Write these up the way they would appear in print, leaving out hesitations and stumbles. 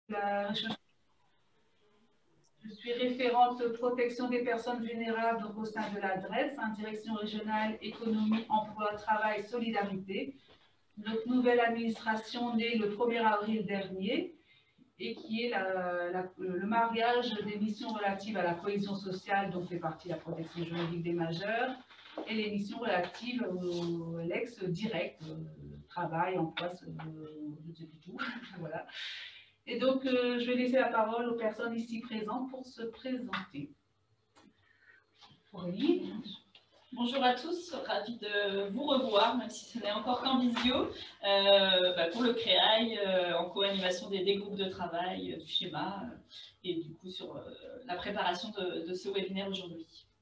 Je suis référente protection des personnes vulnérables donc au sein de la DRES, Direction régionale économie, emploi, travail, solidarité. Notre nouvelle administration née le 1er avril dernier et qui est le mariage des missions relatives à la cohésion sociale, dont fait partie la protection juridique des majeurs, et les missions relatives au LEX direct, travail, emploi, je ne sais plus tout. Voilà. Et donc, je vais laisser la parole aux personnes ici présentes pour se présenter. Aurélie. Bonjour à tous, ravie de vous revoir, même si ce n'est encore qu'en visio, pour le CREAI, en co-animation des groupes de travail, du schéma, et du coup sur la préparation de ce webinaire aujourd'hui.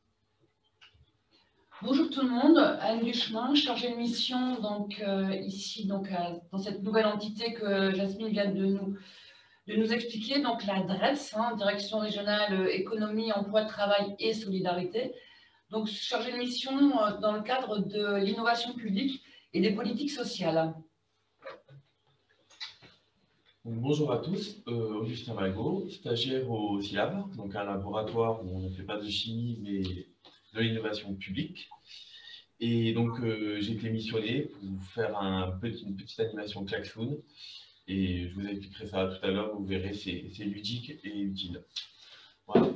Bonjour tout le monde, Anne Duchemin, chargée de mission donc, ici donc, dans cette nouvelle entité que Jasmine vient de nous expliquer, donc la DRES, Direction régionale économie, emploi, travail et solidarité. Donc chargée de mission dans le cadre de l'innovation publique et des politiques sociales. Bonjour à tous, Augustin Magot, stagiaire au SILAB, donc un laboratoire où on ne fait pas de chimie mais de l'innovation publique. Et donc j'ai été missionné pour vous faire une petite animation klaxoon. Et je vous expliquerai ça tout à l'heure, vous verrez, c'est ludique et utile. Voilà.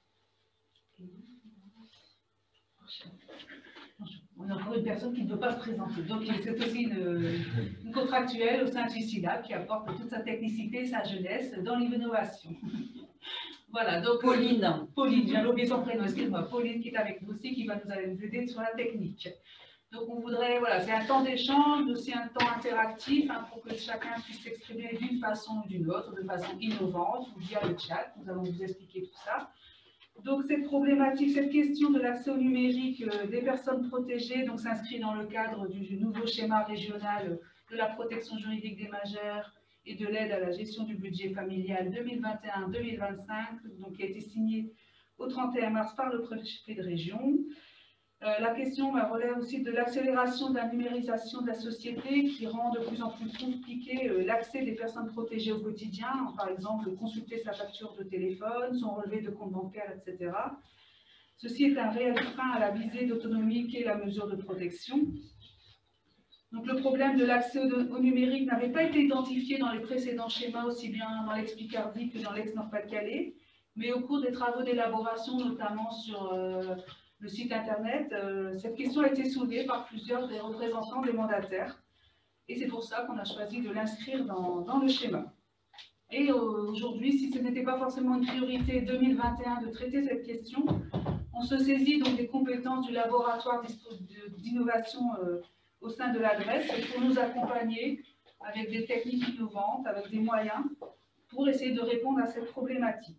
On a encore une personne qui ne veut pas se présenter. Donc, c'est aussi une contractuelle au sein du SILAB qui apporte toute sa technicité et sa jeunesse dans l'innovation. Voilà, donc Pauline, j'ai oublié son prénom, excuse-moi, Pauline qui est avec nous aussi, qui va nous aider sur la technique. Donc, on voudrait, voilà, c'est un temps d'échange, aussi un temps interactif pour que chacun puisse s'exprimer d'une façon ou d'une autre, de façon innovante ou via le chat. Nous allons vous expliquer tout ça. Donc, cette problématique, cette question de l'accès au numérique des personnes protégées s'inscrit dans le cadre du nouveau schéma régional de la protection juridique des majeurs et de l'aide à la gestion du budget familial 2021-2025, qui a été signé au 31 mars par le préfet de région. La question relève aussi de l'accélération de la numérisation de la société qui rend de plus en plus compliqué l'accès des personnes protégées au quotidien, par exemple consulter sa facture de téléphone, son relevé de compte bancaire, etc. Ceci est un réel frein à la visée d'autonomie qu'est la mesure de protection. Donc, le problème de l'accès au numérique n'avait pas été identifié dans les précédents schémas, aussi bien dans l'ex-Picardie que dans l'ex-Nord-Pas-de-Calais, mais au cours des travaux d'élaboration, notamment sur le site internet, cette question a été soulevée par plusieurs des représentants des mandataires. Et c'est pour ça qu'on a choisi de l'inscrire dans le schéma. Et aujourd'hui, si ce n'était pas forcément une priorité 2021 de traiter cette question, on se saisit donc des compétences du laboratoire d'innovation au sein de l'adresse pour nous accompagner avec des techniques innovantes, avec des moyens, pour essayer de répondre à cette problématique.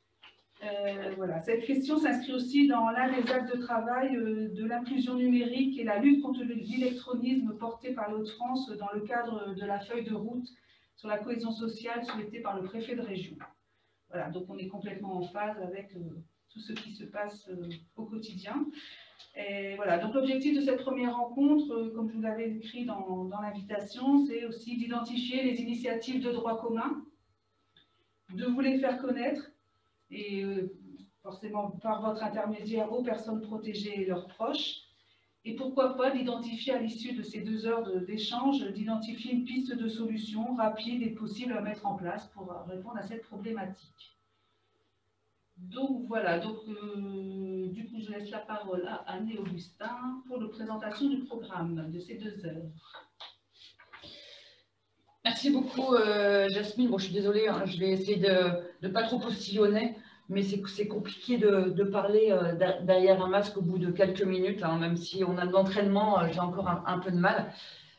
Voilà. Cette question s'inscrit aussi dans l'un des axes de travail de l'inclusion numérique et la lutte contre l'électronisme portée par les Hauts-de-France dans le cadre de la feuille de route sur la cohésion sociale souhaitée par le préfet de région. Voilà, donc on est complètement en phase avec tout ce qui se passe au quotidien. Et voilà, donc l'objectif de cette première rencontre, comme je vous l'avais écrit dans l'invitation, c'est aussi d'identifier les initiatives de droit commun, de vous les faire connaître, et forcément par votre intermédiaire aux personnes protégées et leurs proches. Et pourquoi pas d'identifier à l'issue de ces 2 heures d'échange, d'identifier une piste de solution rapide et possible à mettre en place pour répondre à cette problématique. Donc voilà, du coup je laisse la parole à Anne et Augustin pour la présentation du programme de ces 2 heures. Merci beaucoup Jasmine. Bon, je suis désolée, je vais essayer de ne pas trop postillonner, mais c'est compliqué de parler derrière un masque au bout de quelques minutes, même si on a de l'entraînement, j'ai encore un peu de mal.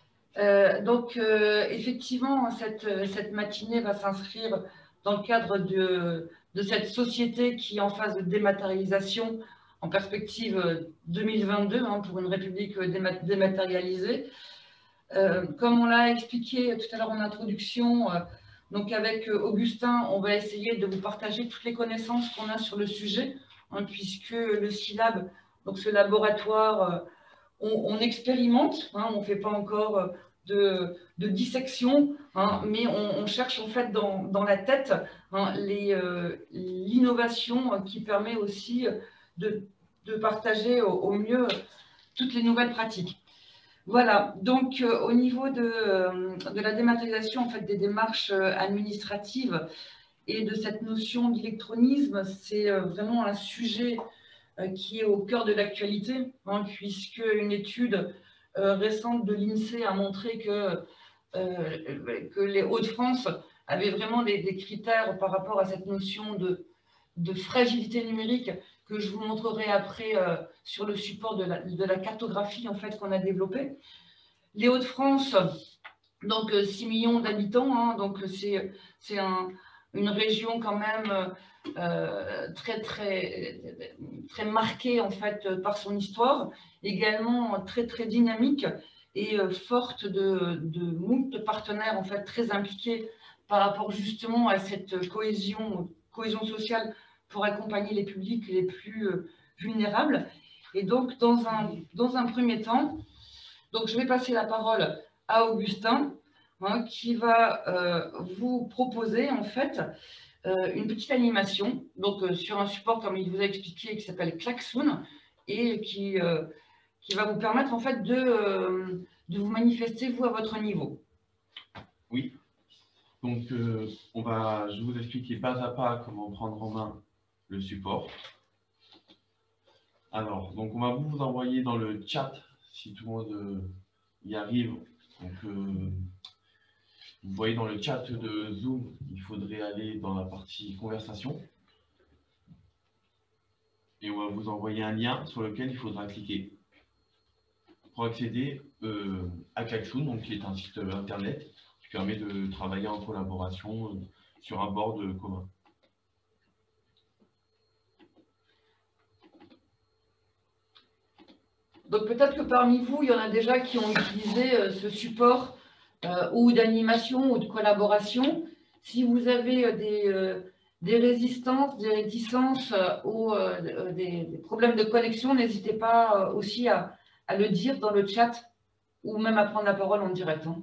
Effectivement, cette matinée va s'inscrire dans le cadre de cette société qui est en phase de dématérialisation en perspective 2022 pour une République dématérialisée. Comme on l'a expliqué tout à l'heure en introduction, donc avec Augustin, on va essayer de vous partager toutes les connaissances qu'on a sur le sujet, puisque le SILAB, donc ce laboratoire, on expérimente, on ne fait pas encore de dissection, hein, mais on cherche en fait dans la tête, hein, l'innovation qui permet aussi de partager au mieux toutes les nouvelles pratiques. Voilà, donc au niveau de la dématérialisation en fait, des démarches administratives et de cette notion d'électronisme, c'est vraiment un sujet qui est au cœur de l'actualité, hein, puisque une étude récente de l'INSEE a montré que les Hauts-de-France avaient vraiment des critères par rapport à cette notion de fragilité numérique que je vous montrerai après sur le support de la cartographie en fait, qu'on a développée. Les Hauts-de-France, donc 6 millions d'habitants, hein, donc c'est une région quand même très marquée en fait, par son histoire, également très dynamique et forte de moult partenaires en fait, très impliqués par rapport justement à cette cohésion sociale pour accompagner les publics les plus vulnérables. Et donc, dans un premier temps, donc, je vais passer la parole à Augustin, hein, qui va vous proposer en fait une petite animation, donc sur un support comme il vous a expliqué qui s'appelle Klaxoon et qui va vous permettre en fait de vous manifester vous à votre niveau. Oui. Donc, je vais vous expliquer pas à pas comment prendre en main le support. Alors, donc on va vous envoyer dans le chat, si tout le monde y arrive. Donc, vous voyez dans le chat de Zoom, il faudrait aller dans la partie conversation. Et on va vous envoyer un lien sur lequel il faudra cliquer pour accéder à Klaxoon, donc qui est un site internet qui permet de travailler en collaboration sur un board commun. Donc peut-être que parmi vous, il y en a déjà qui ont utilisé ce support ou d'animation ou de collaboration. Si vous avez des résistances, des réticences ou des problèmes de connexion, n'hésitez pas aussi à le dire dans le chat ou même à prendre la parole en direct. Hein.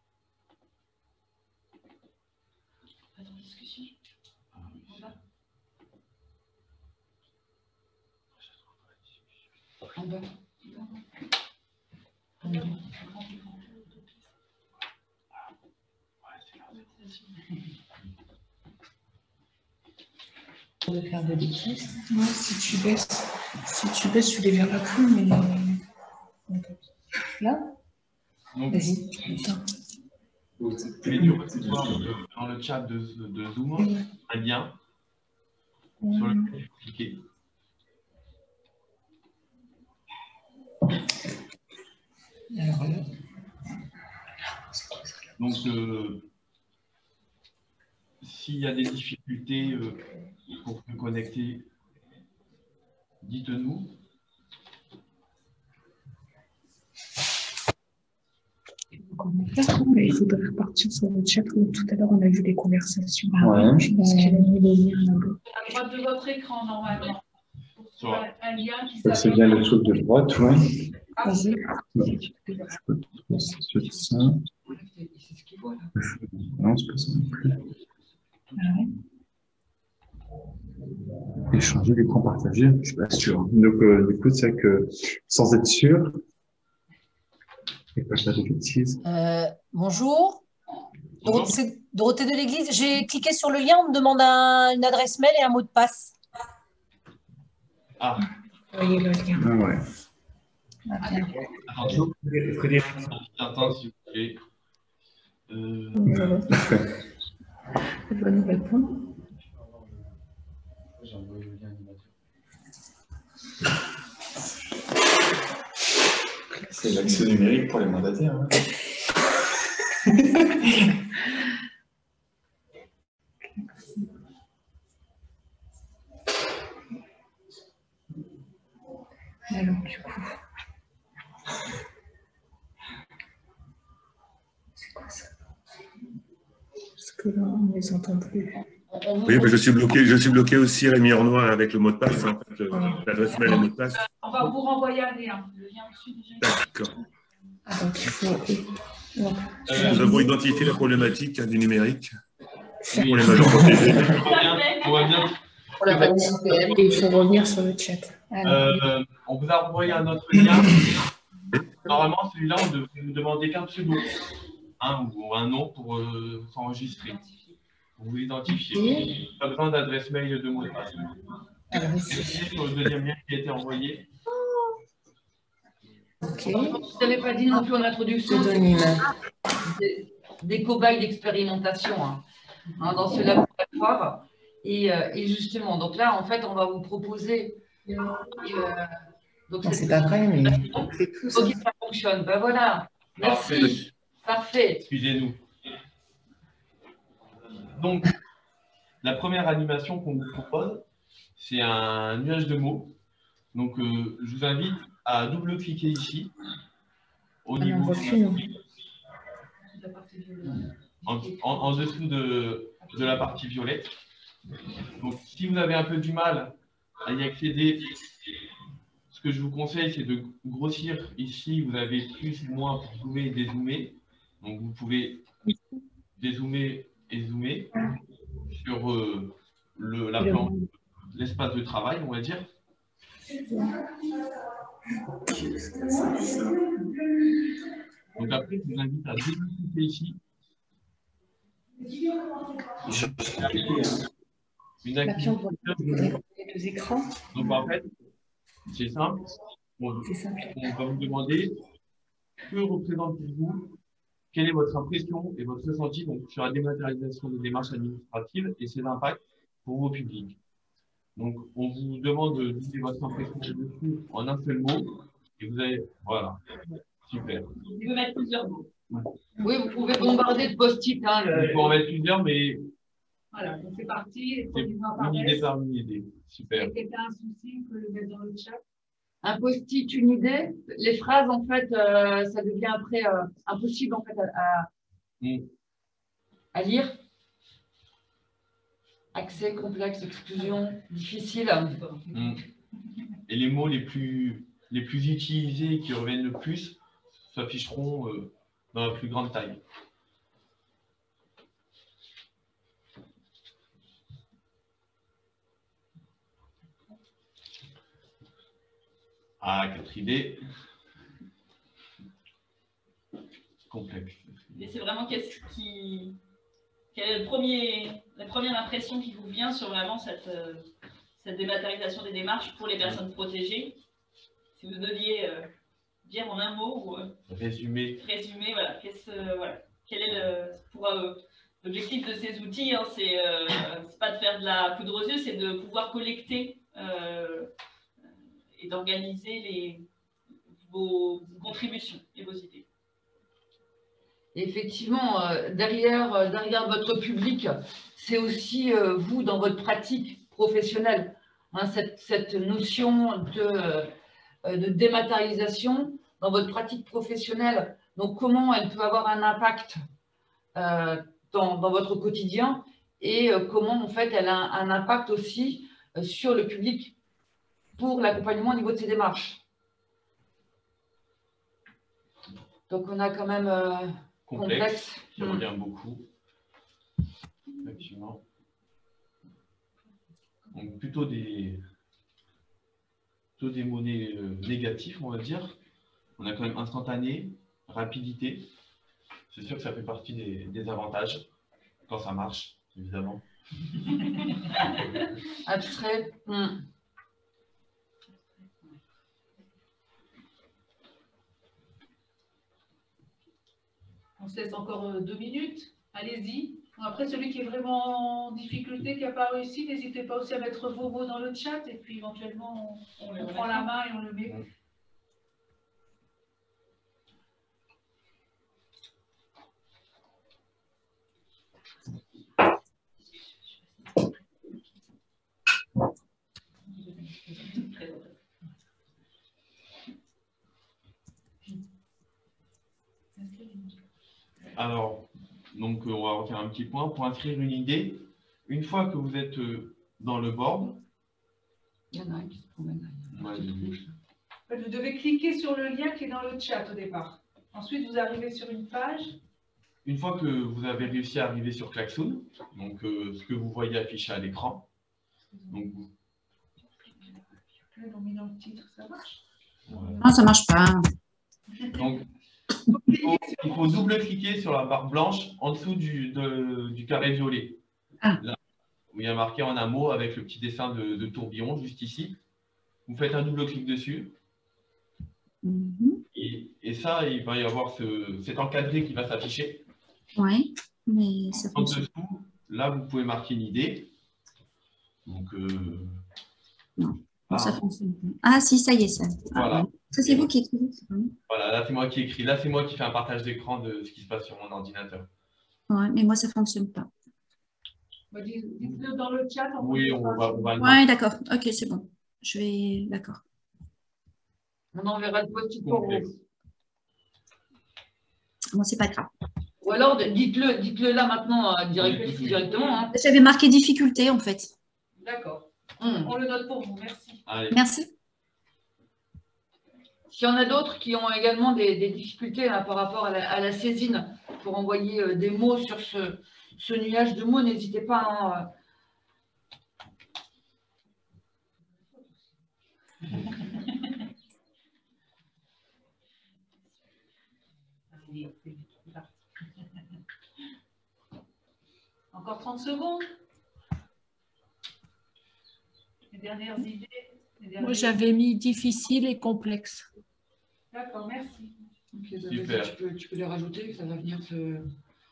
En bas. De faire des bêtises. Ouais, si tu baisses, tu les verras plus, mais là, vas-y. Dans le chat de Zoom, un lien sur lequel il faut cliquer. Alors là. Donc, s'il y a des difficultés pour se connecter, dites-nous. Il faudrait repartir sur le chat où tout à l'heure on a vu les conversations. Ouais. Je pense qu'il a mis les liens là-bas. À droite de votre écran, normalement. Un lien qui C'est s'affiche. bien le truc de droite, ouais. Ah, Vas-y. C'est ça. C'est ce qu'il voit là. Non, c'est pas ça non plus. Ah ouais. Échanger l'écran partagé, je suis pas sûr. Donc, du coup, c'est que sans être sûr, et pas faire de bêtises. Bonjour. C'est Dorothée de l'Église. J'ai cliqué sur le lien, on me demande une adresse mail et un mot de passe. Ah. Voyez le lien. Ah ouais. Ah, bien. Attention, Frédéric, attends, s'il vous plaît. Elle va nous répondre. C'est l'accès numérique pour les mandataires. Hein. Alors, du coup, c'est quoi ça? Parce que là, on ne les entend plus. Oui, mais je suis bloqué aussi, Rémi Ornois, avec le mot de passe, en fait, l'adresse mail et le mot de passe. on va vous renvoyer un lien. Le lien au-dessus déjà. D'accord. Ah, donc il faut Donc, Nous avons identifié la problématique du numérique Oui, pour les majeurs protégés. on voit bien. pour la partie PM, et il faut revenir sur le chat. Alors, On vous a envoyé un autre lien. Normalement, celui-là, on devrait vous demander qu'un pseudo, ou un nom pour s'enregistrer, pour vous identifier. Pas besoin d'adresse mail de mot de passe. alors C'est ici, sur le deuxième lien qui a été envoyé. ok, Je n'avais pas dit non plus en introduction, c'est pseudonyme. des cobayes d'expérimentation dans ce laboratoire. Et justement, donc là, en fait, on va vous proposer. Donc, Non, c'est pas vrai, mais c'est tout ça. ok, ça fonctionne. Ben voilà. Merci. Parfait. Excusez-nous. Donc, la première animation qu'on vous propose, c'est un nuage de mots. Donc, je vous invite à double-cliquer ici, au Ah non, niveau refus. en dessous de la partie violette. Donc, si vous avez un peu du mal à y accéder, ce que je vous conseille, c'est de grossir ici. Vous avez plus ou moins pour zoomer et dézoomer. Donc, vous pouvez dézoomer et zoomer sur l'espace de travail, on va dire. Donc après, je vous invite à décliquer ici. Une activité. Les deux écrans. Donc en fait, c'est simple. On va vous demander que représente pour vous, quelle est votre impression et votre ressenti donc, sur la dématérialisation des démarches administratives et ses impacts pour vos publics. Donc, on vous demande de dire votre impression dessus en un seul mot et vous allez, voilà, super. Vous pouvez mettre plusieurs mots. Oui, vous pouvez bombarder de post-it. Il faut en mettre plusieurs, mais Voilà, donc c'est parti. c'est une idée par une idée. Super. Si quelqu'un a un souci, on peut le mettre dans le chat. Un post-it, une idée. Les phrases, en fait, ça devient après impossible en fait, à lire. Accès, complexe, exclusion, difficile. Et les mots les plus utilisés qui reviennent le plus s'afficheront dans la plus grande taille. Ah, 4 idées. Complexe. Et c'est vraiment quelle est la première impression qui vous vient sur vraiment cette dématérialisation des démarches pour les personnes protégées. Si vous deviez dire en un mot ou résumer, voilà, quel est l'objectif de ces outils, hein, c'est pas de faire de la poudre aux yeux, c'est de pouvoir collecter et d'organiser vos contributions et vos idées. Effectivement, derrière votre public, c'est aussi vous dans votre pratique professionnelle. Hein, cette notion de dématérialisation dans votre pratique professionnelle. Donc, comment elle peut avoir un impact dans votre quotidien et comment, en fait, elle a un impact aussi sur le public pour l'accompagnement au niveau de ces démarches. Donc, on a quand même complexe. Qui revient beaucoup. Effectivement. Donc, plutôt des mots négatifs, on va dire. On a quand même instantané, rapidité. C'est sûr que ça fait partie des avantages quand ça marche, évidemment. Abstrait. On se laisse encore 2 minutes. Allez-y. Après, celui qui est vraiment en difficulté, qui n'a pas réussi, n'hésitez pas aussi à mettre vos mots dans le chat et puis éventuellement, on prend la main et on le met. Alors, donc on va refaire un petit point. Pour inscrire une idée, une fois que vous êtes dans le board, il y en a un qui se promène. Vous devez cliquer sur le lien qui est dans le chat au départ. Ensuite, vous arrivez sur une page. Une fois que vous avez réussi à arriver sur Klaxoon, donc ce que vous voyez affiché à l'écran, donc vous... Dans le titre, ça marche? Voilà. Non, ça marche pas. Donc, il faut double-cliquer sur la barre blanche en dessous du carré violet. Ah. Là, où il y a marqué en un mot avec le petit dessin de tourbillon juste ici. Vous faites un double-clic dessus. Et ça, il va y avoir cet encadré qui va s'afficher. Oui, mais ça En fonctionne. dessous, là, vous pouvez marquer une idée. Donc, Non, ça fonctionne pas. Ah si, ça y est, ça. Voilà. Ça, c'est vous qui écrivez. Voilà, là, c'est moi qui écris. Là, c'est moi qui fais un partage d'écran de ce qui se passe sur mon ordinateur. Ouais, mais moi, ça fonctionne pas. Dites-le dans le chat. Oui, on va le Ouais, marquer. d'accord. Ok, c'est bon. Je vais... D'accord. On enverra le post-it pour vous. Bon, c'est pas grave. Ou alors, dites-le là maintenant directement. Hein. J'avais marqué difficulté, en fait. D'accord. On le note pour vous. Merci. Allez. Merci. S'il y en a d'autres qui ont également des difficultés là, par rapport à la saisine pour envoyer des mots sur ce nuage de mots, n'hésitez pas. Hein. Encore 30 secondes. Les dernières idées. Moi, j'avais mis difficile et complexe. D'accord, merci. Okay, Super. Tu peux les rajouter, ça va venir se...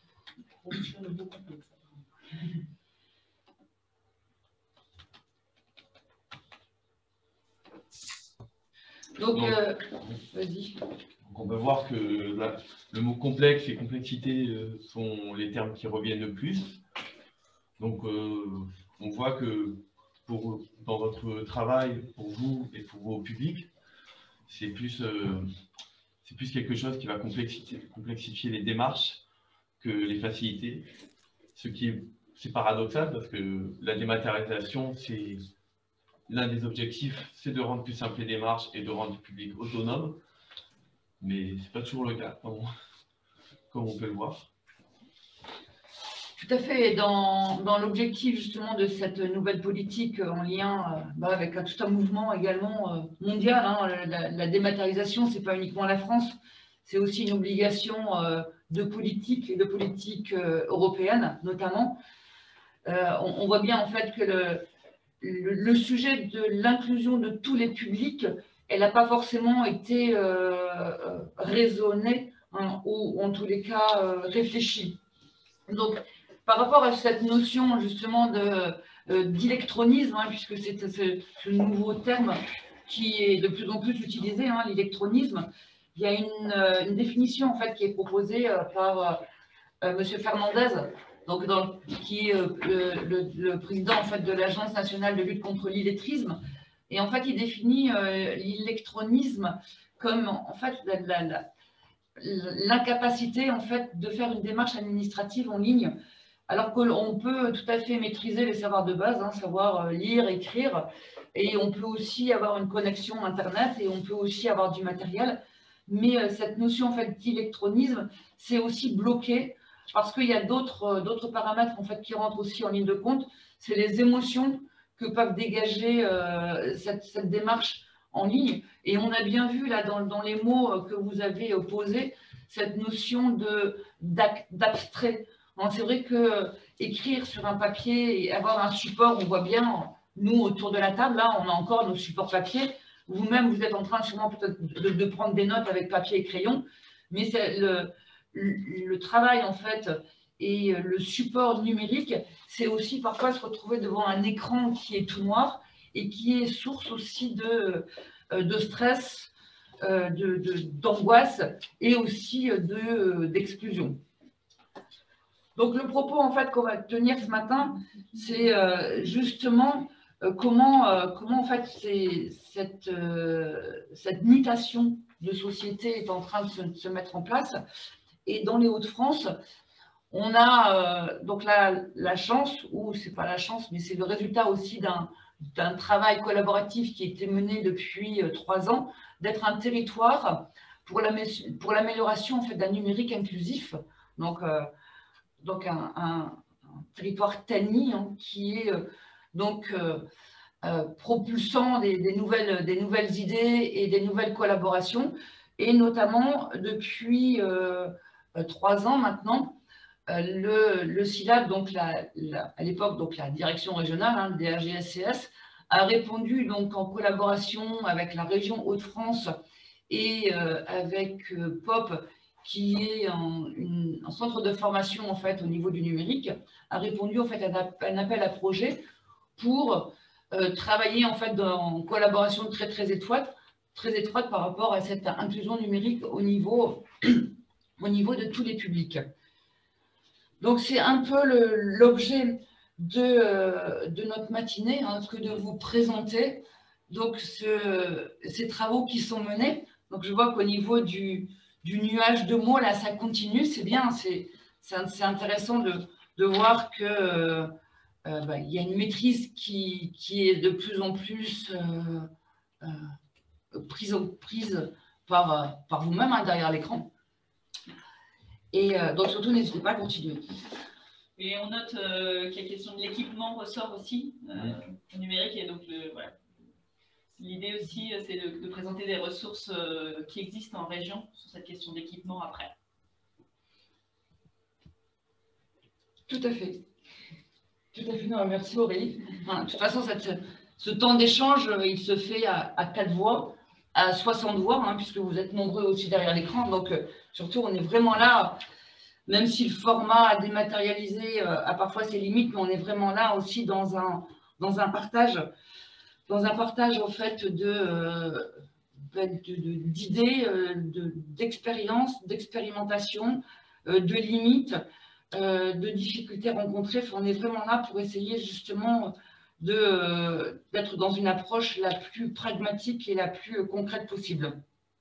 Donc, vas-y. Donc on peut voir que le mot complexe et complexité sont les termes qui reviennent le plus. Donc on voit que dans votre travail, pour vous et pour vos publics, c'est plus quelque chose qui va complexifier les démarches que les faciliter. C'est paradoxal parce que la dématérialisation, c'est l'un des objectifs, c'est de rendre plus simple les démarches et de rendre le public autonome. Mais ce n'est pas toujours le cas, comme on peut le voir. Tout à fait. Dans l'objectif justement de cette nouvelle politique en lien avec tout un mouvement également mondial, hein, la dématérialisation, ce n'est pas uniquement la France, c'est aussi une obligation de politique et de politique européenne notamment. On voit bien en fait que le sujet de l'inclusion de tous les publics, elle n'a pas forcément été raisonnée hein, ou en tous les cas réfléchie. Donc, par rapport à cette notion justement d'électronisme, hein, puisque c'est ce nouveau terme qui est de plus en plus utilisé, hein, l'électronisme, il y a une définition en fait qui est proposée par Monsieur Fernandez, donc qui est le président en fait de l'Agence nationale de lutte contre l'illettrisme, et en fait il définit l'électronisme comme en fait l'incapacité en fait de faire une démarche administrative en ligne, alors qu'on peut tout à fait maîtriser les savoirs de base, hein, savoir lire, écrire, et on peut aussi avoir une connexion Internet, et on peut aussi avoir du matériel, mais cette notion en fait d'électronisme, c'est aussi bloqué, parce qu'il y a d'autres paramètres en fait, qui rentrent aussi en ligne de compte, c'est les émotions que peuvent dégager cette démarche en ligne. Et on a bien vu là dans les mots que vous avez posés, cette notion d'abstrait. C'est vrai que écrire sur un papier et avoir un support, on voit bien, nous autour de la table, là, on a encore nos supports papier. Vous-même, vous êtes en train sûrement peut-être de prendre des notes avec papier et crayon, mais c'est le travail en fait et le support numérique, c'est aussi parfois se retrouver devant un écran qui est tout noir et qui est source aussi de stress, d'angoisse et aussi d'exclusion. Donc le propos en fait qu'on va tenir ce matin, c'est justement comment en fait cette mutation de société est en train de se mettre en place. Et dans les Hauts-de-France, on a donc la chance, ou c'est pas la chance, mais c'est le résultat aussi d'un travail collaboratif qui a été mené depuis 3 ans, d'être un territoire pour l'amélioration en fait, d'un numérique inclusif. Donc un territoire TANI hein, qui est propulsant des nouvelles idées et des nouvelles collaborations. Et notamment, depuis 3 ans maintenant, le SILAB, donc à l'époque donc la direction régionale, hein, le DRGSCS, a répondu donc en collaboration avec la région Hauts-de-France et avec POP, qui est un centre de formation en fait au niveau du numérique, a répondu en fait à un appel à projet pour travailler en fait en collaboration très étroite par rapport à cette inclusion numérique au niveau de tous les publics. Donc c'est un peu l'objet de notre matinée, hein, que de vous présenter donc ces travaux qui sont menés. Donc je vois qu'au niveau du nuage de mots, là ça continue, c'est bien, c'est intéressant de voir que il y a une maîtrise qui est de plus en plus prise par vous-même hein, derrière l'écran. Et donc surtout, n'hésitez pas à continuer. Et on note que la question de l'équipement ressort aussi au numérique. Et donc, voilà. L'idée aussi, c'est de présenter des ressources qui existent en région sur cette question d'équipement après. Tout à fait. Tout à fait. Non, merci Aurélie. Voilà, de toute façon, ce temps d'échange, il se fait à 4 voix, à 60 voix, hein, puisque vous êtes nombreux aussi derrière l'écran. Donc, surtout, on est vraiment là, même si le format dématérialisé a parfois ses limites, mais on est vraiment là aussi dans un partage en fait d'idées, d'expériences, d'expérimentation, de limites, de difficultés rencontrées. On est vraiment là pour essayer justement d'être dans une approche la plus pragmatique et la plus concrète possible.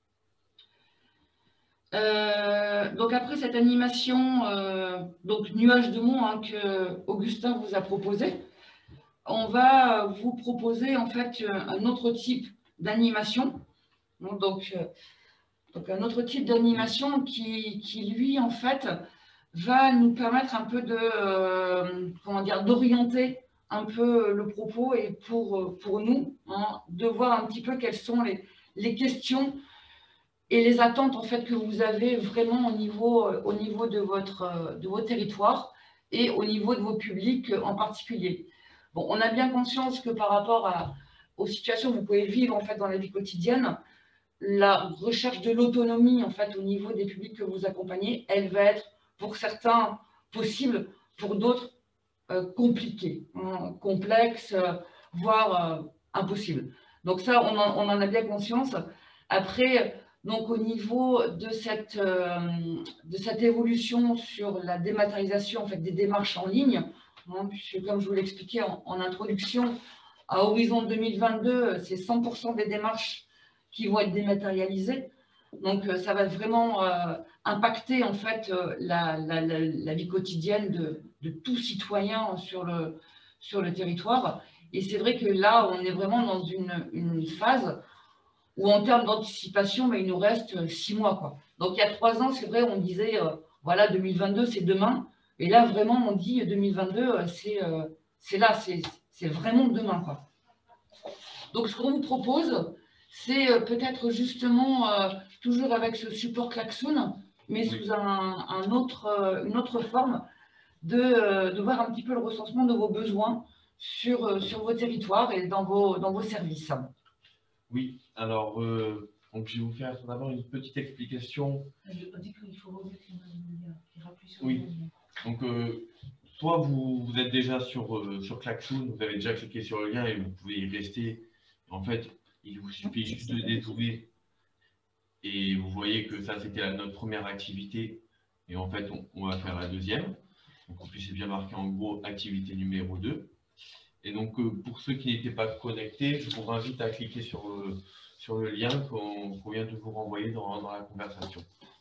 Donc après cette animation, donc nuage de mots hein, que Augustin vous a proposé, on va vous proposer en fait un autre type d'animation. Donc un autre type d'animation qui lui en fait va nous permettre un peu d'orienter un peu le propos et pour nous hein, de voir un petit peu quelles sont les questions et les attentes en fait que vous avez vraiment au niveau de vos territoires et au niveau de vos publics en particulier. Bon, on a bien conscience que par rapport aux situations que vous pouvez vivre en fait dans la vie quotidienne, la recherche de l'autonomie en fait au niveau des publics que vous accompagnez, elle va être pour certains possible, pour d'autres compliquée, hein, complexe, voire impossible. Donc ça, on en a bien conscience. Après, donc au niveau de cette évolution sur la dématérialisation en fait, des démarches en ligne, hein, puisque comme je vous l'expliquais en introduction, à horizon 2022, c'est 100% des démarches qui vont être dématérialisées. Donc ça va vraiment impacter en fait la vie quotidienne de tout citoyen sur le territoire. Et c'est vrai que là, on est vraiment dans une phase où en termes d'anticipation, il nous reste 6 mois, quoi. Donc il y a 3 ans, c'est vrai, on disait, voilà, 2022, c'est demain. Et là, vraiment, on dit 2022, c'est là, c'est vraiment demain, quoi. Donc ce qu'on vous propose, c'est peut-être justement, toujours avec ce support Klaxoon, mais sous une autre forme, de voir un petit peu le recensement de vos besoins sur vos territoires et dans vos services. Oui, alors donc je vais vous faire d'abord une petite explication. On dit qu'il faut remettre les rappuis sur oui. Donc, soit vous êtes déjà sur Klaxoon, vous avez déjà cliqué sur le lien et vous pouvez y rester. En fait, il vous suffit juste de détourner et vous voyez que ça, c'était notre première activité. Et en fait, on va faire la deuxième. Donc, en plus, c'est bien marqué en gros activité numéro 2. Et donc, pour ceux qui n'étaient pas connectés, je vous invite à cliquer sur le lien qu'on vient de vous renvoyer dans la conversation.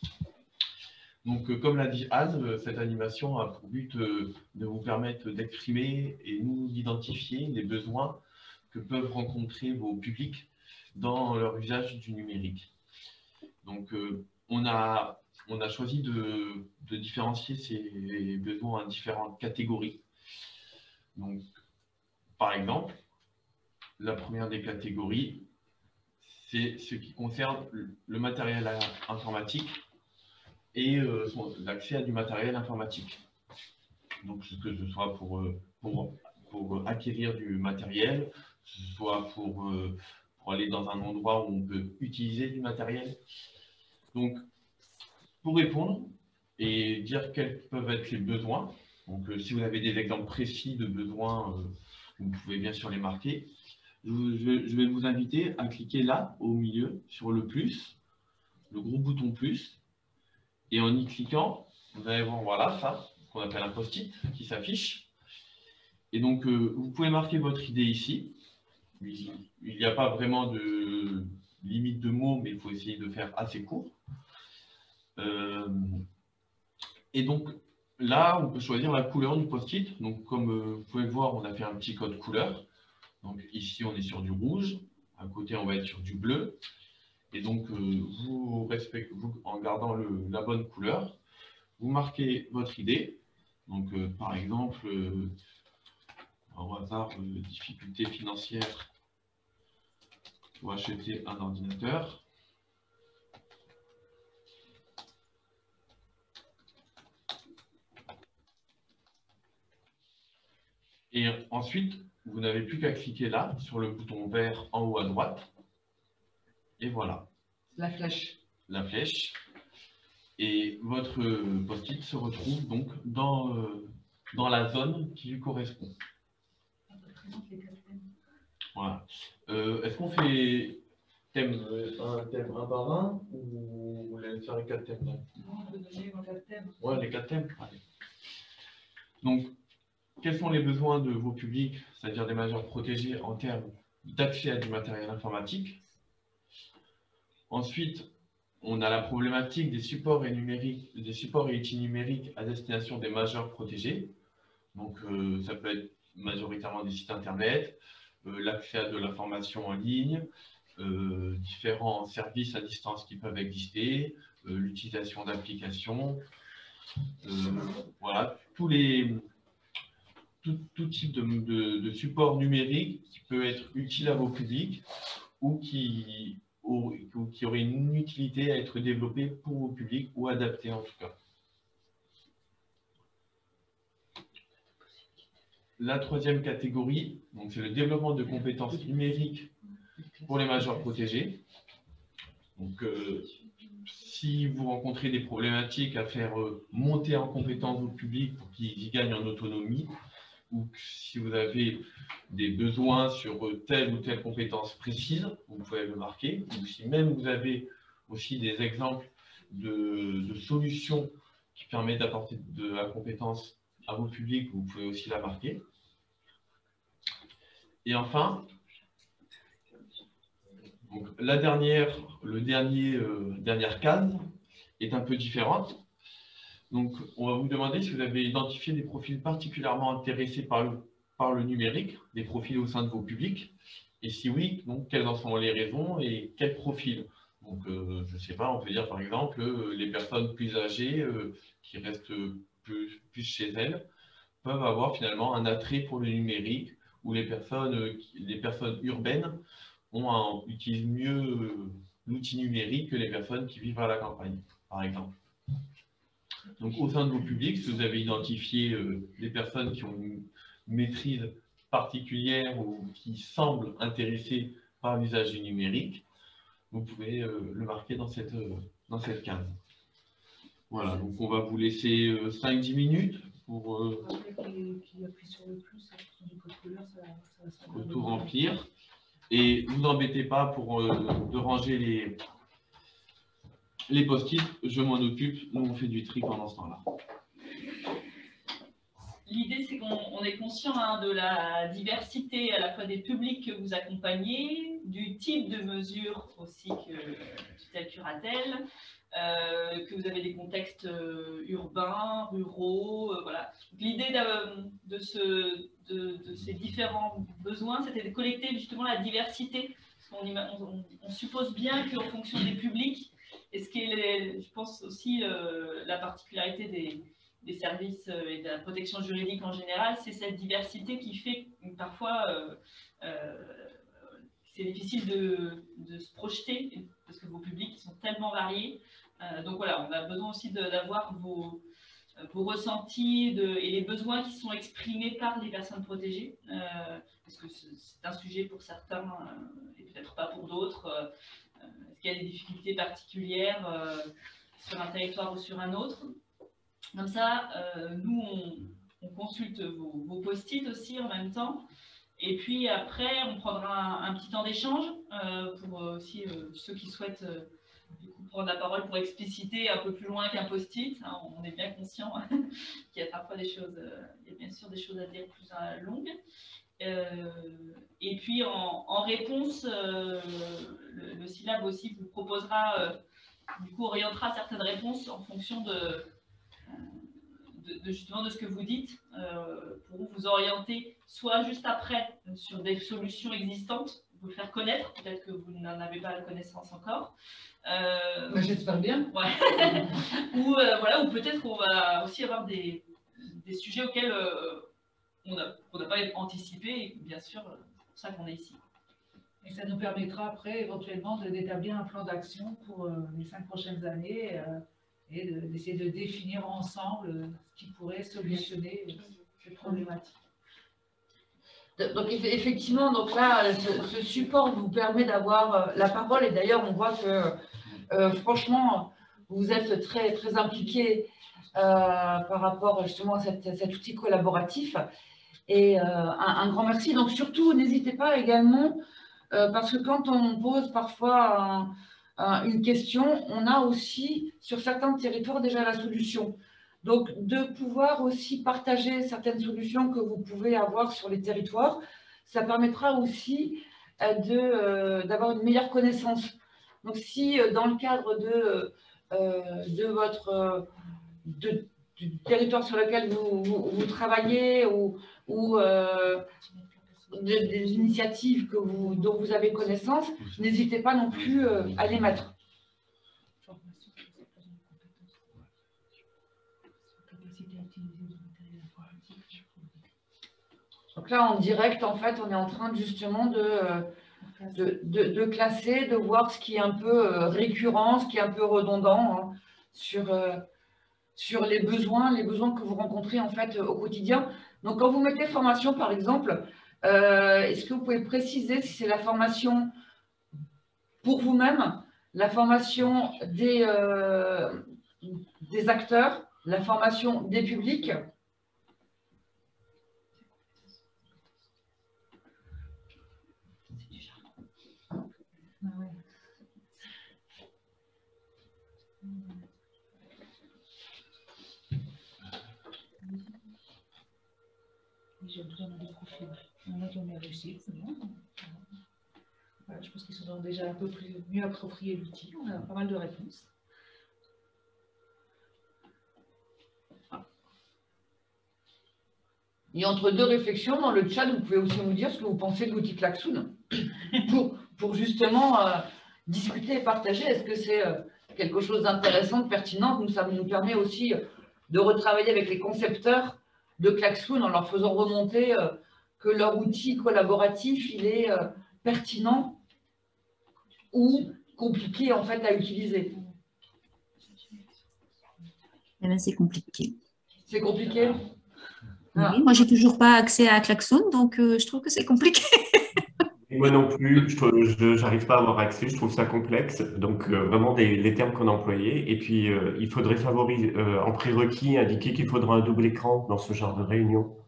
Donc, comme l'a dit Anne, cette animation a pour but de vous permettre d'exprimer et nous d'identifier les besoins que peuvent rencontrer vos publics dans leur usage du numérique. Donc, on a choisi de différencier ces besoins en différentes catégories. Donc, par exemple, la première des catégories, c'est ce qui concerne le matériel informatique et l'accès à du matériel informatique. Donc, que ce soit pour acquérir du matériel, que ce soit pour aller dans un endroit où on peut utiliser du matériel. Donc, pour répondre et dire quels peuvent être les besoins, donc si vous avez des exemples précis de besoins, vous pouvez bien sûr les marquer. Je vais vous inviter à cliquer là, au milieu, sur le plus, le gros bouton plus, et en y cliquant, vous allez voir, voilà, ça, qu'on appelle un post-it, qui s'affiche. Et donc, vous pouvez marquer votre idée ici. Il n'y a pas vraiment de limite de mots, mais il faut essayer de faire assez court. Et donc, là, on peut choisir la couleur du post-it. Donc, comme vous pouvez le voir, on a fait un petit code couleur. Donc, ici, on est sur du rouge. À côté, on va être sur du bleu. Et donc, vous, en gardant la bonne couleur, vous marquez votre idée. Donc, par exemple, au hasard, difficulté financière pour acheter un ordinateur. Et ensuite, vous n'avez plus qu'à cliquer là, sur le bouton vert en haut à droite. Et voilà. La flèche. La flèche. Et votre post-it se retrouve donc dans la zone qui lui correspond. Voilà. Est-ce qu'on fait un thème un par un ou vous voulez faire les 4 thèmes? Non, on peut donner les 4 thèmes. Ouais, les 4 thèmes. Allez. Donc, quels sont les besoins de vos publics, c'est-à-dire des majeurs protégés en termes d'accès à du matériel informatique? Ensuite, on a la problématique des supports et outils numériques à destination des majeurs protégés. Donc, ça peut être majoritairement des sites internet, l'accès à de l'information en ligne, différents services à distance qui peuvent exister, l'utilisation d'applications, voilà, tout type de support numérique qui peut être utile à vos publics ou qui aurait une utilité à être développé pour vos publics ou adapté en tout cas. La troisième catégorie, c'est le développement de compétences numériques pour les majeurs protégés. Donc, si vous rencontrez des problématiques à faire monter en compétence vos publics pour qu'ils y gagnent en autonomie, ou si vous avez des besoins sur telle ou telle compétence précise, vous pouvez le marquer. Ou si même vous avez aussi des exemples de solutions qui permettent d'apporter de la compétence à vos publics, vous pouvez aussi la marquer. Et enfin, donc la dernière case est un peu différente. Donc, on va vous demander si vous avez identifié des profils particulièrement intéressés par le numérique, des profils au sein de vos publics. Et si oui, donc, quelles en sont les raisons et quels profils? Donc, je ne sais pas, on peut dire par exemple les personnes plus âgées qui restent plus chez elles peuvent avoir finalement un attrait pour le numérique, ou les personnes urbaines utilisent mieux l'outil numérique que les personnes qui vivent à la campagne, par exemple. Donc, au sein de vos publics, si vous avez identifié des personnes qui ont une maîtrise particulière ou qui semblent intéressées par l'usage du numérique, vous pouvez le marquer dans cette case. Voilà, donc on va vous laisser 5-10 minutes pour tout remplir. Et ne vous embêtez pas de ranger les post-it, je m'en occupe, nous on fait du tri pendant ce temps-là. L'idée, c'est qu'on est conscient de la diversité à la fois des publics que vous accompagnez, du type de mesures aussi que tutelle curatelle, que vous avez des contextes urbains, ruraux, voilà. L'idée de ces différents besoins, c'était de collecter justement la diversité. On suppose bien qu'en fonction des publics, Et ce qui est, je pense aussi, la particularité des services et de la protection juridique en général, c'est cette diversité qui fait que parfois c'est difficile de se projeter parce que vos publics sont tellement variés. Donc voilà, on a besoin aussi d'avoir vos ressentis et les besoins qui sont exprimés par les personnes protégées, parce que c'est un sujet pour certains et peut-être pas pour d'autres. Est-ce qu'il y a des difficultés particulières sur un territoire ou sur un autre? Comme ça, nous, on consulte vos post-it aussi en même temps. Et puis après, on prendra un petit temps d'échange pour aussi ceux qui souhaitent du coup, prendre la parole pour expliciter un peu plus loin qu'un post-it. Hein, on est bien conscient qu'il y a parfois des choses, il y a bien sûr des choses à dire plus longues. Et puis en réponse, le syllabe aussi vous proposera, du coup orientera certaines réponses en fonction justement de ce que vous dites, pour vous orienter soit juste après sur des solutions existantes, vous faire connaître, peut-être que vous n'en avez pas la connaissance encore. J'espère bien. Ouais. Ou voilà, ou peut-être qu'on va aussi avoir des sujets auxquels on n'a pas anticipé, et bien sûr, c'est pour ça qu'on est ici. Et ça nous permettra après éventuellement d'établir un plan d'action pour les 5 prochaines années et d'essayer de définir ensemble ce qui pourrait solutionner cette problématique. Donc effectivement, donc là, ce support vous permet d'avoir la parole, et d'ailleurs on voit que franchement, vous êtes très, très impliqués par rapport justement à cet outil collaboratif, et un grand merci. Donc surtout, n'hésitez pas également, parce que quand on pose parfois une question, on a aussi sur certains territoires déjà la solution. Donc, de pouvoir aussi partager certaines solutions que vous pouvez avoir sur les territoires, ça permettra aussi d'avoir une meilleure connaissance. Donc, si dans le cadre du territoire sur lequel vous travaillez ou des initiatives dont vous avez connaissance, n'hésitez pas non plus à les mettre. Donc là, en direct, en fait, on est en train justement de classer, de voir ce qui est un peu récurrent, ce qui est un peu redondant, hein, sur les besoins que vous rencontrez en fait au quotidien. Donc, quand vous mettez formation, par exemple, est-ce que vous pouvez préciser si c'est la formation pour vous-même, la formation des acteurs, la formation des publics? J'ai besoin de profils. On a tourné réussi, c'est bon. Voilà, je pense qu'ils sont déjà un peu mieux appropriés l'outil. On a pas mal de réponses. Et entre deux réflexions, dans le chat, vous pouvez aussi nous dire ce que vous pensez de l'outil Klaxoon pour justement discuter et partager. Est-ce que c'est quelque chose d'intéressant, de pertinent? Donc, ça nous permet aussi de retravailler avec les concepteurs de Klaxoon en leur faisant remonter que leur outil collaboratif, il est pertinent ou compliqué en fait à utiliser. Eh bien, c'est compliqué. C'est compliqué? Oui, moi, j'ai toujours pas accès à Klaxoon, donc je trouve que c'est compliqué. Et moi non plus, je n'arrive pas à avoir accès, je trouve ça complexe. Donc, vraiment, les termes qu'on a employés. Et puis, il faudrait favoriser, en prérequis, indiquer qu'il faudra un double écran dans ce genre de réunion.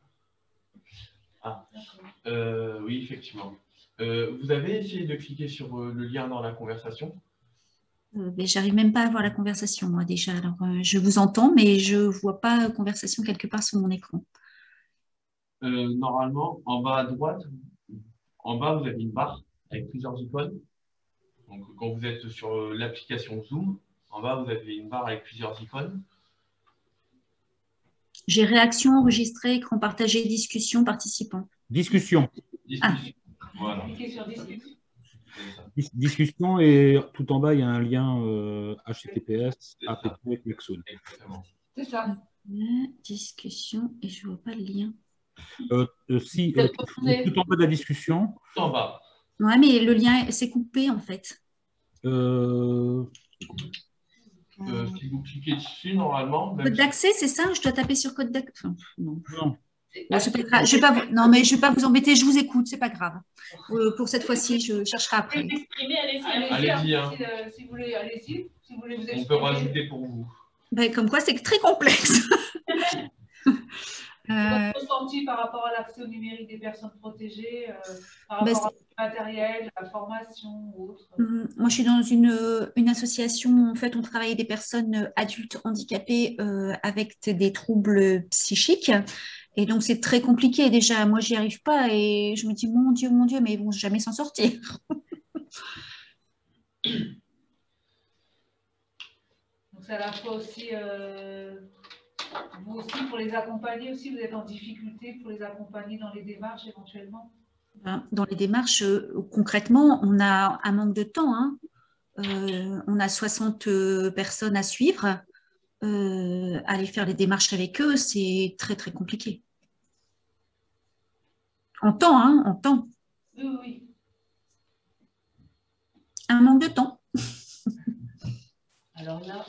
Ah, oui, effectivement. Vous avez essayé de cliquer sur le lien dans la conversation? Mais j'arrive même pas à voir la conversation, moi, déjà. Alors, je vous entends, mais je ne vois pas conversation quelque part sur mon écran. Normalement, en bas à droite, en bas, vous avez une barre avec plusieurs icônes. Donc, quand vous êtes sur l'application Zoom, en bas, vous avez une barre avec plusieurs icônes. J'ai réaction enregistrée, écran partagé, discussion, participant. Discussion. Discussion. Voilà. Cliquez sur discussion. Discussion et tout en bas, il y a un lien HTTPS, apt, Nexon. C'est ça. Discussion et je ne vois pas le lien. Si, tout en bas de la discussion. Tout en bas. Ouais, mais le lien s'est coupé en fait. Si vous cliquez dessus, normalement. Code d'accès, c'est ça? Je dois taper sur code d'accès. Enfin, non. Non. C'est pas grave. Non, mais je ne vais pas vous embêter, je vous écoute, c'est pas grave. Pour cette fois-ci, je chercherai après. Allez-y. Si vous voulez, allez-y. Si vous voulez vous exprimer. On peut rajouter pour vous. Ben, comme quoi, c'est très complexe. Votre ressenti par rapport à l'accès au numérique des personnes protégées, par rapport au matériel, à la formation ou autre? Moi, je suis dans une association, en fait, on travaille avec des personnes adultes handicapées avec des troubles psychiques. Et donc, c'est très compliqué déjà. Moi, j'y arrive pas et je me dis, mon Dieu, mais ils vont jamais s'en sortir. Donc, c'est à la fois aussi, vous aussi, pour les accompagner aussi, vous êtes en difficulté pour les accompagner dans les démarches éventuellement? Dans les démarches, concrètement, on a un manque de temps. Hein. On a 60 personnes à suivre. Aller faire les démarches avec eux, c'est très, très compliqué. En temps, hein, en temps. Oui. Un manque de temps. Alors là,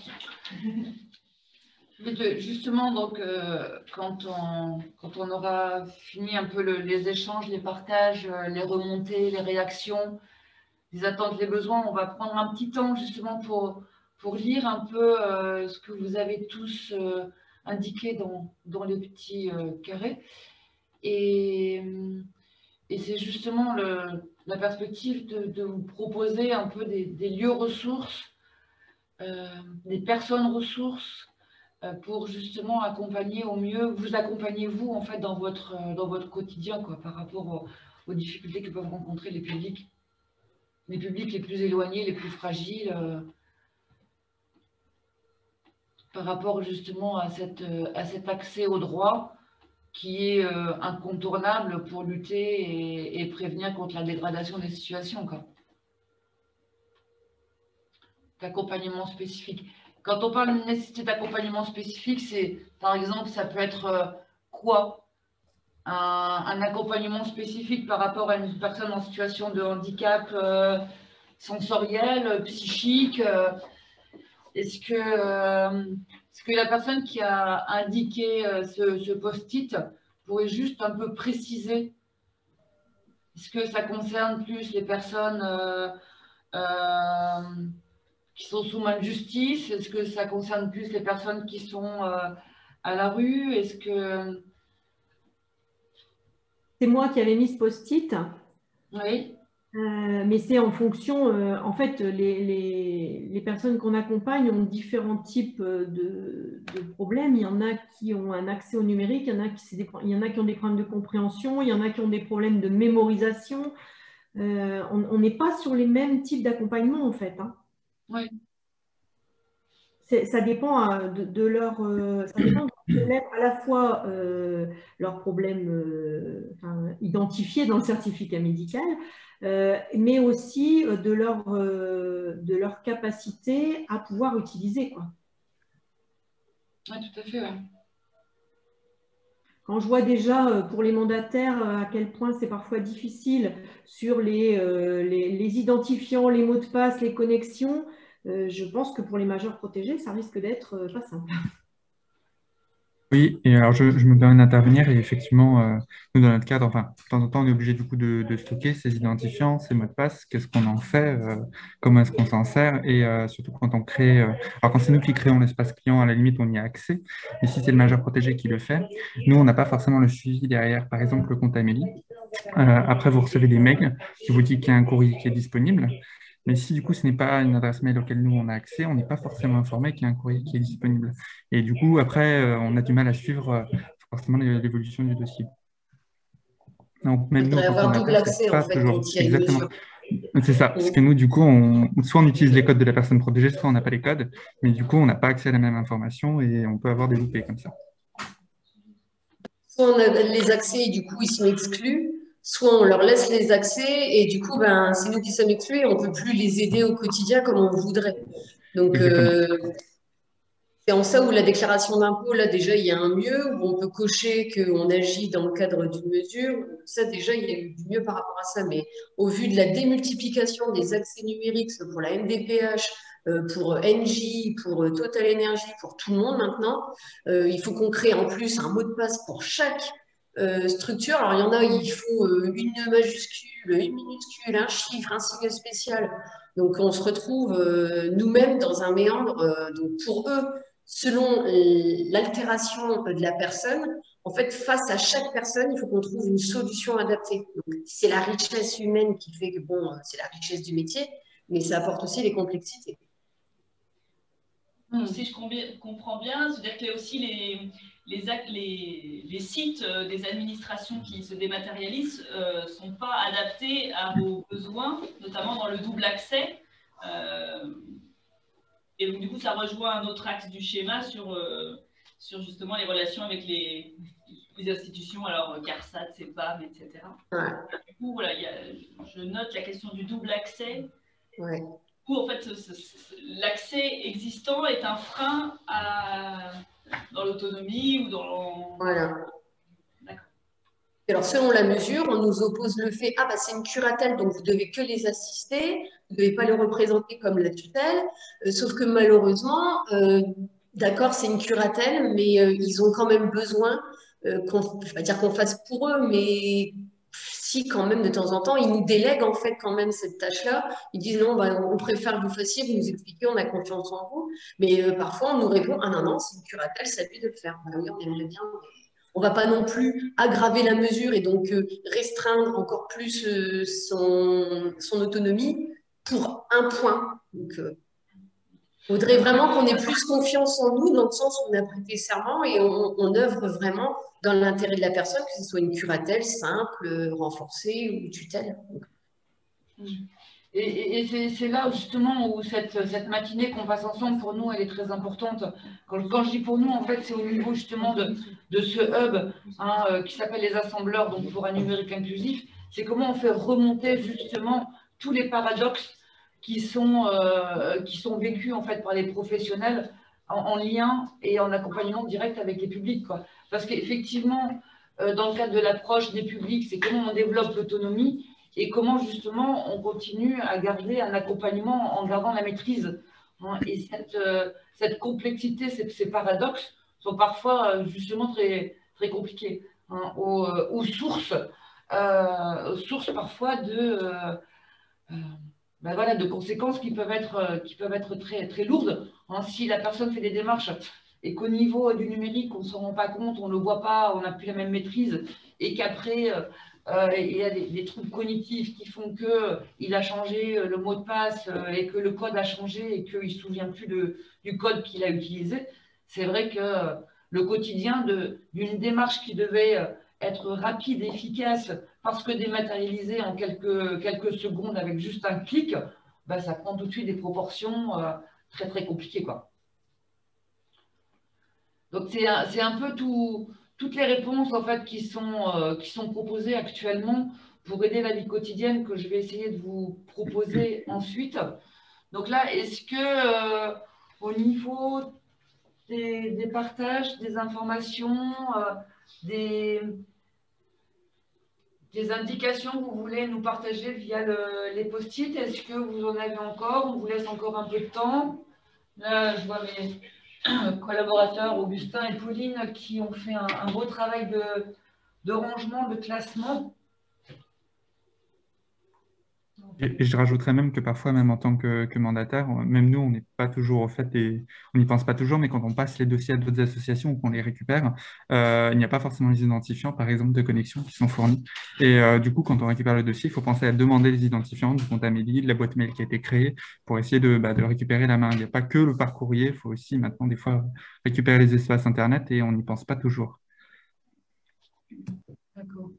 justement, donc, quand on aura fini un peu les échanges, les partages, les remontées, les réactions, les attentes, les besoins, on va prendre un petit temps justement pour lire un peu ce que vous avez tous indiqué dans les petits carrés. Et c'est justement la perspective de vous proposer un peu des lieux ressources, des personnes ressources, pour justement accompagner au mieux, vous accompagner vous en fait dans votre quotidien quoi, par rapport aux difficultés que peuvent rencontrer les publics les plus éloignés, les plus fragiles, par rapport justement à cet accès au droit qui est incontournable pour lutter et prévenir contre la dégradation des situations quoi. D'accompagnement spécifique. Quand on parle d'une nécessité d'accompagnement spécifique, c'est, par exemple, ça peut être quoi? Un accompagnement spécifique par rapport à une personne en situation de handicap sensoriel, psychique. Est-ce que la personne qui a indiqué ce post-it pourrait juste un peu préciser? Est-ce que ça concerne plus les personnes qui sont sous main de justice? Est-ce que ça concerne plus les personnes qui sont à la rue? Est-ce que... C'est moi qui avais mis ce post-it. Oui. Mais c'est en fonction, en fait, les personnes qu'on accompagne ont différents types de problèmes. Il y en a qui ont un accès au numérique, il y en a qui ont des problèmes de compréhension, il y en a qui ont des problèmes de mémorisation. On n'est pas sur les mêmes types d'accompagnement, en fait. Hein. Oui. Ça dépend de leur problème, à la fois leurs problèmes identifiés dans le certificat médical, mais aussi de leur capacité à pouvoir utiliser. Quoi. Oui, tout à fait. Ouais. Quand je vois déjà pour les mandataires à quel point c'est parfois difficile sur les identifiants, les mots de passe, les connexions, je pense que pour les majeurs protégés, ça risque d'être pas simple. Oui, et alors je me permets d'intervenir et effectivement, nous dans notre cadre, enfin, de temps en temps, on est obligé du coup de stocker ces identifiants, ces mots de passe, qu'est-ce qu'on en fait, comment est-ce qu'on s'en sert et surtout quand on crée, alors quand c'est nous qui créons l'espace client, à la limite, on y a accès, mais si c'est le majeur protégé qui le fait, nous, on n'a pas forcément le suivi derrière, par exemple, le compte Amélie. Après, vous recevez des mails qui vous disent qu'il y a un courrier qui est disponible. Mais si du coup ce n'est pas une adresse mail auquel nous on a accès, on n'est pas forcément informé qu'il y a un courrier qui est disponible. Et du coup, après, on a du mal à suivre forcément l'évolution du dossier. Donc même nous, avoir double accès en fait, quand il y a une mesure. C'est ça, parce que nous, du coup, soit on utilise les codes de la personne protégée, soit on n'a pas les codes, mais du coup, on n'a pas accès à la même information et on peut avoir des loupés comme ça. Soit on a les accès et du coup ils sont exclus, soit on leur laisse les accès et du coup, ben, c'est nous qui sommes exclus et on ne peut plus les aider au quotidien comme on voudrait. Donc, c'est en ça où la déclaration d'impôt, là déjà, il y a un mieux, où on peut cocher qu'on agit dans le cadre d'une mesure. Ça, déjà, il y a eu du mieux par rapport à ça. Mais au vu de la démultiplication des accès numériques pour la MDPH, pour Engie, pour Total Energy, pour tout le monde maintenant, il faut qu'on crée en plus un mot de passe pour chaque structure. Alors, il y en a, il faut une majuscule, une minuscule, un chiffre, un signe spécial. Donc, on se retrouve nous-mêmes dans un méandre. Donc, pour eux, selon l'altération de la personne, en fait, face à chaque personne, il faut qu'on trouve une solution adaptée. C'est la richesse humaine qui fait que, bon, c'est la richesse du métier, mais ça apporte aussi les complexités. Si je comprends bien, c'est-à-dire qu'il y a aussi les sites des administrations qui se dématérialisent ne sont pas adaptés à vos besoins, notamment dans le double accès. Et donc, du coup, ça rejoint un autre axe du schéma sur justement les relations avec les institutions, alors CARSAT, CEPAM, etc. Ouais. Du coup, voilà, je note la question du double accès. Ouais. Où, en fait, l'accès existant est un frein dans l'autonomie ou dans... Voilà. Alors, selon la mesure, on nous oppose le fait « Ah, bah, c'est une curatelle, donc vous ne devez que les assister, vous ne devez pas les représenter comme la tutelle. Sauf que malheureusement, d'accord, c'est une curatelle, mais ils ont quand même besoin, je ne vais pas dire qu'on fasse pour eux, mais si quand même de temps en temps, ils nous délèguent en fait quand même cette tâche-là. Ils disent non, bah, on préfère que vous fassiez, vous nous expliquez, on a confiance en vous. Mais parfois, on nous répond « Ah non, non, c'est une curatelle, c'est à lui de le faire. Bah, » Oui, on aimerait bien, mais on ne va pas non plus aggraver la mesure et donc restreindre encore plus son autonomie pour un point. Donc, il faudrait vraiment qu'on ait plus confiance en nous, dans le sens où on a prêté serment et on œuvre vraiment dans l'intérêt de la personne, que ce soit une curatelle simple, renforcée ou tutelle. Et c'est là justement où cette matinée qu'on passe ensemble, pour nous, elle est très importante. Quand je dis pour nous, en fait, c'est au niveau justement de ce hub qui s'appelle les assembleurs, donc pour un numérique inclusif. C'est comment on fait remonter justement tous les paradoxes qui sont vécus en fait par les professionnels en lien et en accompagnement direct avec les publics, quoi. Parce qu'effectivement, dans le cadre de l'approche des publics, c'est comment on développe l'autonomie et comment justement on continue à garder un accompagnement en gardant la maîtrise. Et cette complexité, ces paradoxes sont parfois justement très, très compliqués, aux sources parfois de conséquences qui peuvent être très, très lourdes. Si la personne fait des démarches et qu'au niveau du numérique, on ne s'en rend pas compte, on ne le voit pas, on n'a plus la même maîtrise, et qu'après, il y a des troubles cognitifs qui font qu'il a changé le mot de passe et que le code a changé et qu'il ne se souvient plus du code qu'il a utilisé. C'est vrai que le quotidien d'une démarche qui devait être rapide, efficace, parce que dématérialisée en quelques secondes avec juste un clic, ça prend tout de suite des proportions très très compliquées, quoi. Donc c'est un peu toutes les réponses en fait qui sont proposées actuellement pour aider la vie quotidienne que je vais essayer de vous proposer ensuite. Donc là, est-ce que au niveau des partages, des informations, des indications que vous voulez nous partager via les post-it, est-ce que vous en avez encore? On vous laisse encore un peu de temps. Là, je vois mes collaborateurs Augustin et Pauline qui ont fait un beau travail de rangement, de classement. Et je rajouterais même que parfois, même en tant que mandataire, même nous, on n'est pas toujours au fait, on n'y pense pas toujours, mais quand on passe les dossiers à d'autres associations ou qu'on les récupère, il n'y a pas forcément les identifiants, par exemple, de connexion qui sont fournis. Et du coup, quand on récupère le dossier, il faut penser à demander les identifiants du compte Amélie, de la boîte mail qui a été créée, pour essayer de récupérer la main. Il n'y a pas que le parcourrier, il faut aussi maintenant, des fois, récupérer les espaces Internet et on n'y pense pas toujours. D'accord.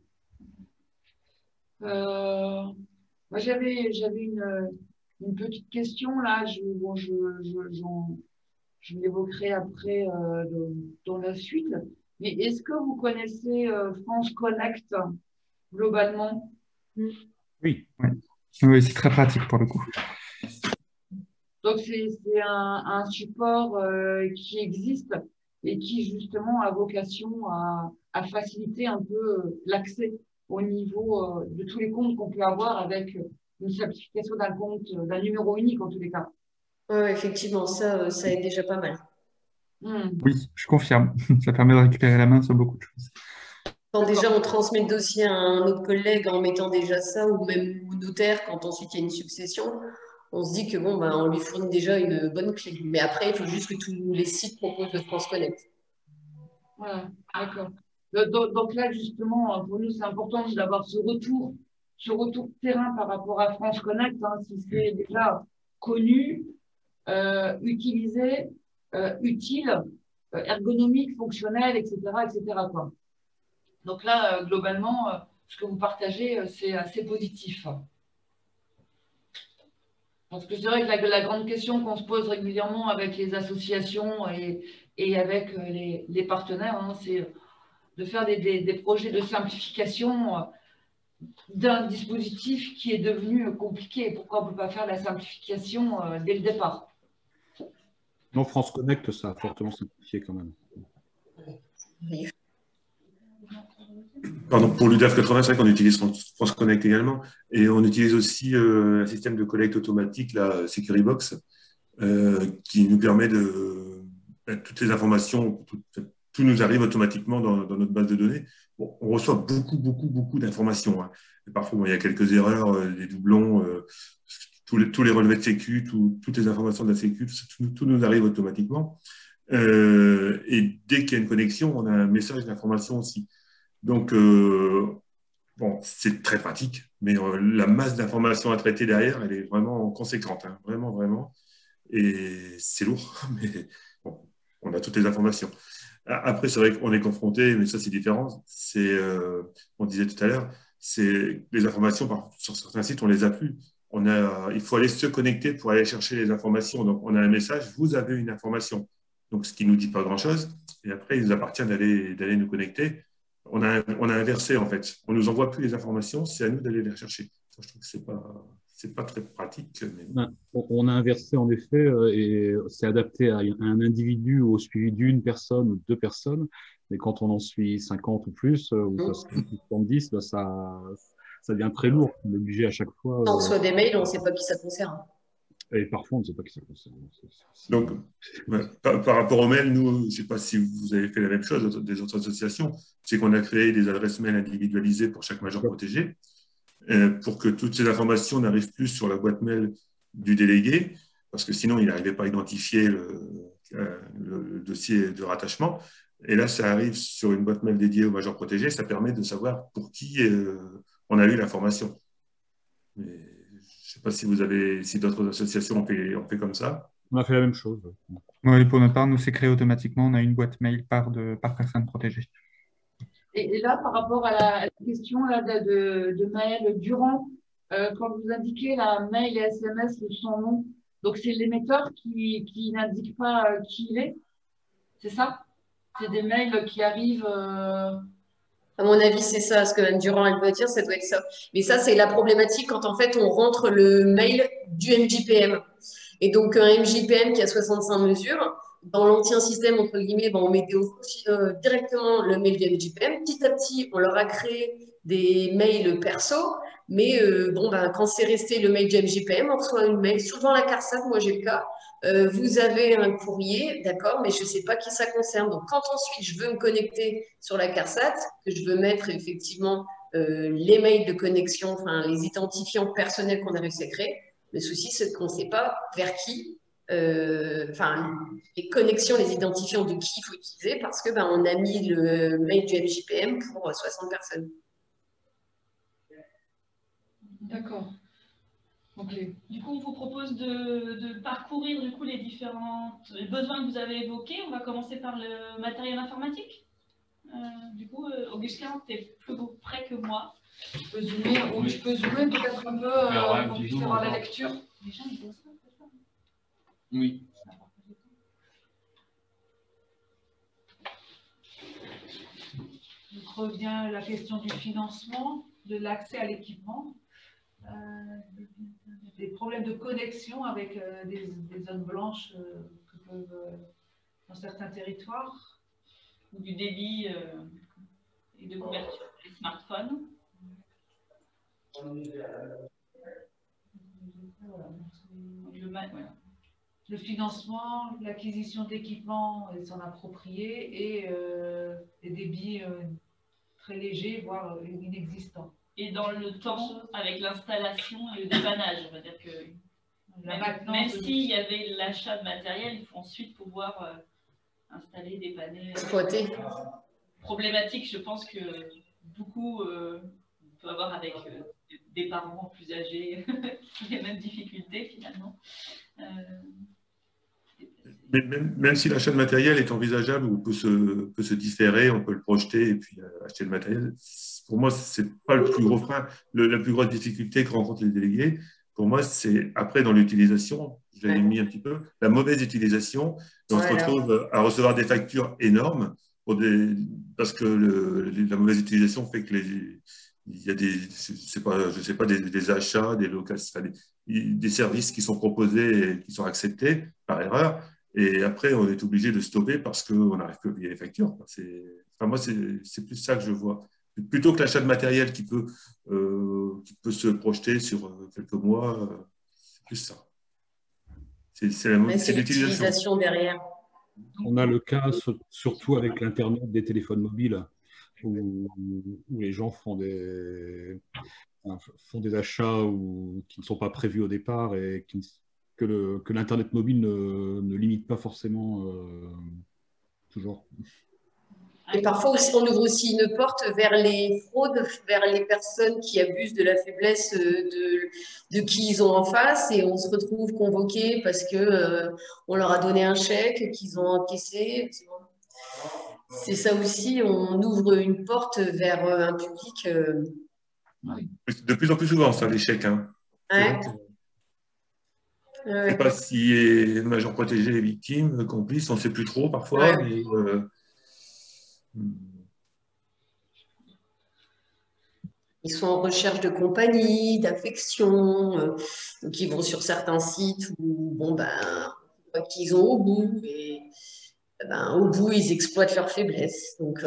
Moi, j'avais une petite question là, je l'évoquerai après dans la suite. Mais est-ce que vous connaissez France Connect? globalement. Oui. Oui, c'est très pratique pour le coup. Donc, c'est un support qui existe et qui, justement, a vocation à faciliter un peu l'accès au niveau de tous les comptes qu'on peut avoir avec une simplification d'un compte, d'un numéro unique, en tous les cas. Ouais, effectivement, ça aide déjà pas mal. Oui, je confirme. Ça permet de récupérer la main sur beaucoup de choses. Quand déjà on transmet le dossier à un autre collègue en mettant déjà ça, ou même au notaire, quand ensuite il y a une succession, on se dit que bon, ben, on lui fournit déjà une bonne clé. Mais après, il faut juste que tous les sites proposent de France Connect. Voilà, d'accord. Donc là, justement, pour nous, c'est important d'avoir ce retour terrain par rapport à France Connect, hein, si c'est déjà connu, utilisé, utile, ergonomique, fonctionnel, etc., etc., quoi. Donc là, globalement, ce que vous partagez, c'est assez positif. Parce que c'est vrai que la grande question qu'on se pose régulièrement avec les associations et avec les partenaires, hein, c'est de faire des projets de simplification d'un dispositif qui est devenu compliqué. Pourquoi on ne peut pas faire la simplification dès le départ? Non, France Connect, ça a fortement simplifié quand même. Pardon, pour l'UDAF 80, c'est vrai qu'on utilise France Connect également. Et on utilise aussi un système de collecte automatique, la SecuriBox, qui nous permet de mettre toutes les informations, tout nous arrive automatiquement dans notre base de données. Bon, on reçoit beaucoup d'informations, hein. Et parfois, bon, il y a quelques erreurs, des doublons, tous les relevés de sécu, toutes les informations de la sécu, tout nous arrive automatiquement. Et dès qu'il y a une connexion, on a un message d'information aussi. Donc, bon, c'est très pratique, mais la masse d'informations à traiter derrière, elle est vraiment conséquente, hein, vraiment. Et c'est lourd, mais bon, on a toutes les informations. Après, c'est vrai qu'on est confronté, mais ça, c'est différent. On disait tout à l'heure, c'est les informations, sur certains sites, on les a plus. Il faut aller se connecter pour aller chercher les informations. Donc, on a un message, vous avez une information. Donc, ce qui ne nous dit pas grand-chose. Et après, il nous appartient d'aller nous connecter. On a inversé, en fait. On ne nous envoie plus les informations, c'est à nous d'aller les rechercher. Ça, je trouve que ce n'est pas très pratique. Mais... On a inversé, en effet, et c'est adapté à un individu au suivi d'une personne ou deux personnes. Mais quand on en suit 50 ou plus, ou 70, bah, ça devient très lourd. On est obligé à chaque fois. On reçoit des mails, on ne sait pas qui ça concerne. Et parfois, on ne sait pas qui ça concerne. Donc, par rapport aux mails, nous, je ne sais pas si vous avez fait la même chose des autres associations, c'est qu'on a créé des adresses mail individualisées pour chaque major protégé, pour que toutes ces informations n'arrivent plus sur la boîte mail du délégué, parce que sinon, il n'arrivait pas à identifier le dossier de rattachement. Et là, ça arrive sur une boîte mail dédiée au major protégé, ça permet de savoir pour qui on a eu l'information. Mais je ne sais pas si d'autres associations ont fait comme ça. On a fait la même chose. Oui, pour notre part, nous, c'est créé automatiquement. On a une boîte mail par personne protégée. Et là, par rapport à la question là, de Maël Durand, quand vous indiquez la mail et SMS de son nom, donc c'est l'émetteur qui n'indique pas qui il est, c'est ça? C'est des mails qui arrivent… À mon avis, c'est ça, ce que Mme Durand, elle veut dire, ça doit être ça. Mais ça, c'est la problématique quand, en fait, on rentre le mail du MJPM. Et donc, un MJPM qui a 65 mesures, dans l'ancien système, entre guillemets, on mettait directement le mail du MJPM. Petit à petit, on leur a créé des mails perso. Mais quand c'est resté le mail du MJPM, on reçoit une mail, souvent la CARSAT, moi j'ai le cas. Vous avez un courrier, d'accord, mais je ne sais pas qui ça concerne. Donc, quand ensuite je veux me connecter sur la CARSAT, que je veux mettre effectivement les mails de connexion, enfin les identifiants personnels qu'on a réussi à créer, le souci, c'est qu'on ne sait pas vers qui, les connexions, les identifiants de qui il faut utiliser parce que on a mis le mail du MJPM pour 60 personnes. D'accord. Okay. Du coup, on vous propose de parcourir du coup, les différents besoins que vous avez évoqués. On va commencer par le matériel informatique. Du coup, Augustin, tu es plus près que moi. Tu peux zoomer peut-être un peu pour puisse avoir la lecture. Les gens, ils bossent pas, c'est ça? Oui. Donc revient la question du financement. de l'accès à l'équipement, des problèmes de connexion avec des zones blanches que peuvent, dans certains territoires. Ou du débit et de couverture des smartphones. Le financement, l'acquisition d'équipements et s'en approprier, et des débits très légers, voire inexistants. Et dans le temps, avec l'installation et le dépannage, on va dire que même s'il y avait l'achat de matériel, il faut ensuite pouvoir installer, dépanner. Exploiter. Problématique, je pense que beaucoup on peut avoir avec des parents plus âgés qui ont les mêmes difficultés finalement. Mais même si l'achat de matériel est envisageable ou peut se différer, on peut le projeter et puis acheter le matériel, pour moi, ce n'est pas le plus gros frein. La plus grosse difficulté que rencontrent les délégués, pour moi, c'est après dans l'utilisation, je l'avais mis un petit peu, la mauvaise utilisation. Et on se retrouve à recevoir des factures énormes parce que la mauvaise utilisation fait que il y a des achats, des locations, des services qui sont proposés et qui sont acceptés par erreur. Et après, on est obligé de stopper parce qu'on n'arrive plus à payer les factures. Moi, c'est plus ça que je vois. Plutôt que l'achat de matériel qui peut se projeter sur quelques mois, c'est plus ça. C'est l'utilisation derrière. On a le cas surtout avec l'Internet des téléphones mobiles où les gens font des achats qui ne sont pas prévus au départ et que l'Internet mobile ne limite pas forcément toujours. Et parfois, on ouvre aussi une porte vers les fraudes, vers les personnes qui abusent de la faiblesse de qui ils ont en face, et on se retrouve convoqués parce qu'on leur a donné un chèque qu'ils ont encaissé. C'est ça aussi, on ouvre une porte vers un public. De plus en plus souvent, ça, les chèques. Hein. Ouais. Je ne sais pas si le major protégé est victime, complice, on ne sait plus trop parfois. Ouais. Mais, ils sont en recherche de compagnie, d'affection, donc ils vont sur certains sites où qu'ils ont au bout, et au bout ils exploitent leurs faiblesses. Donc,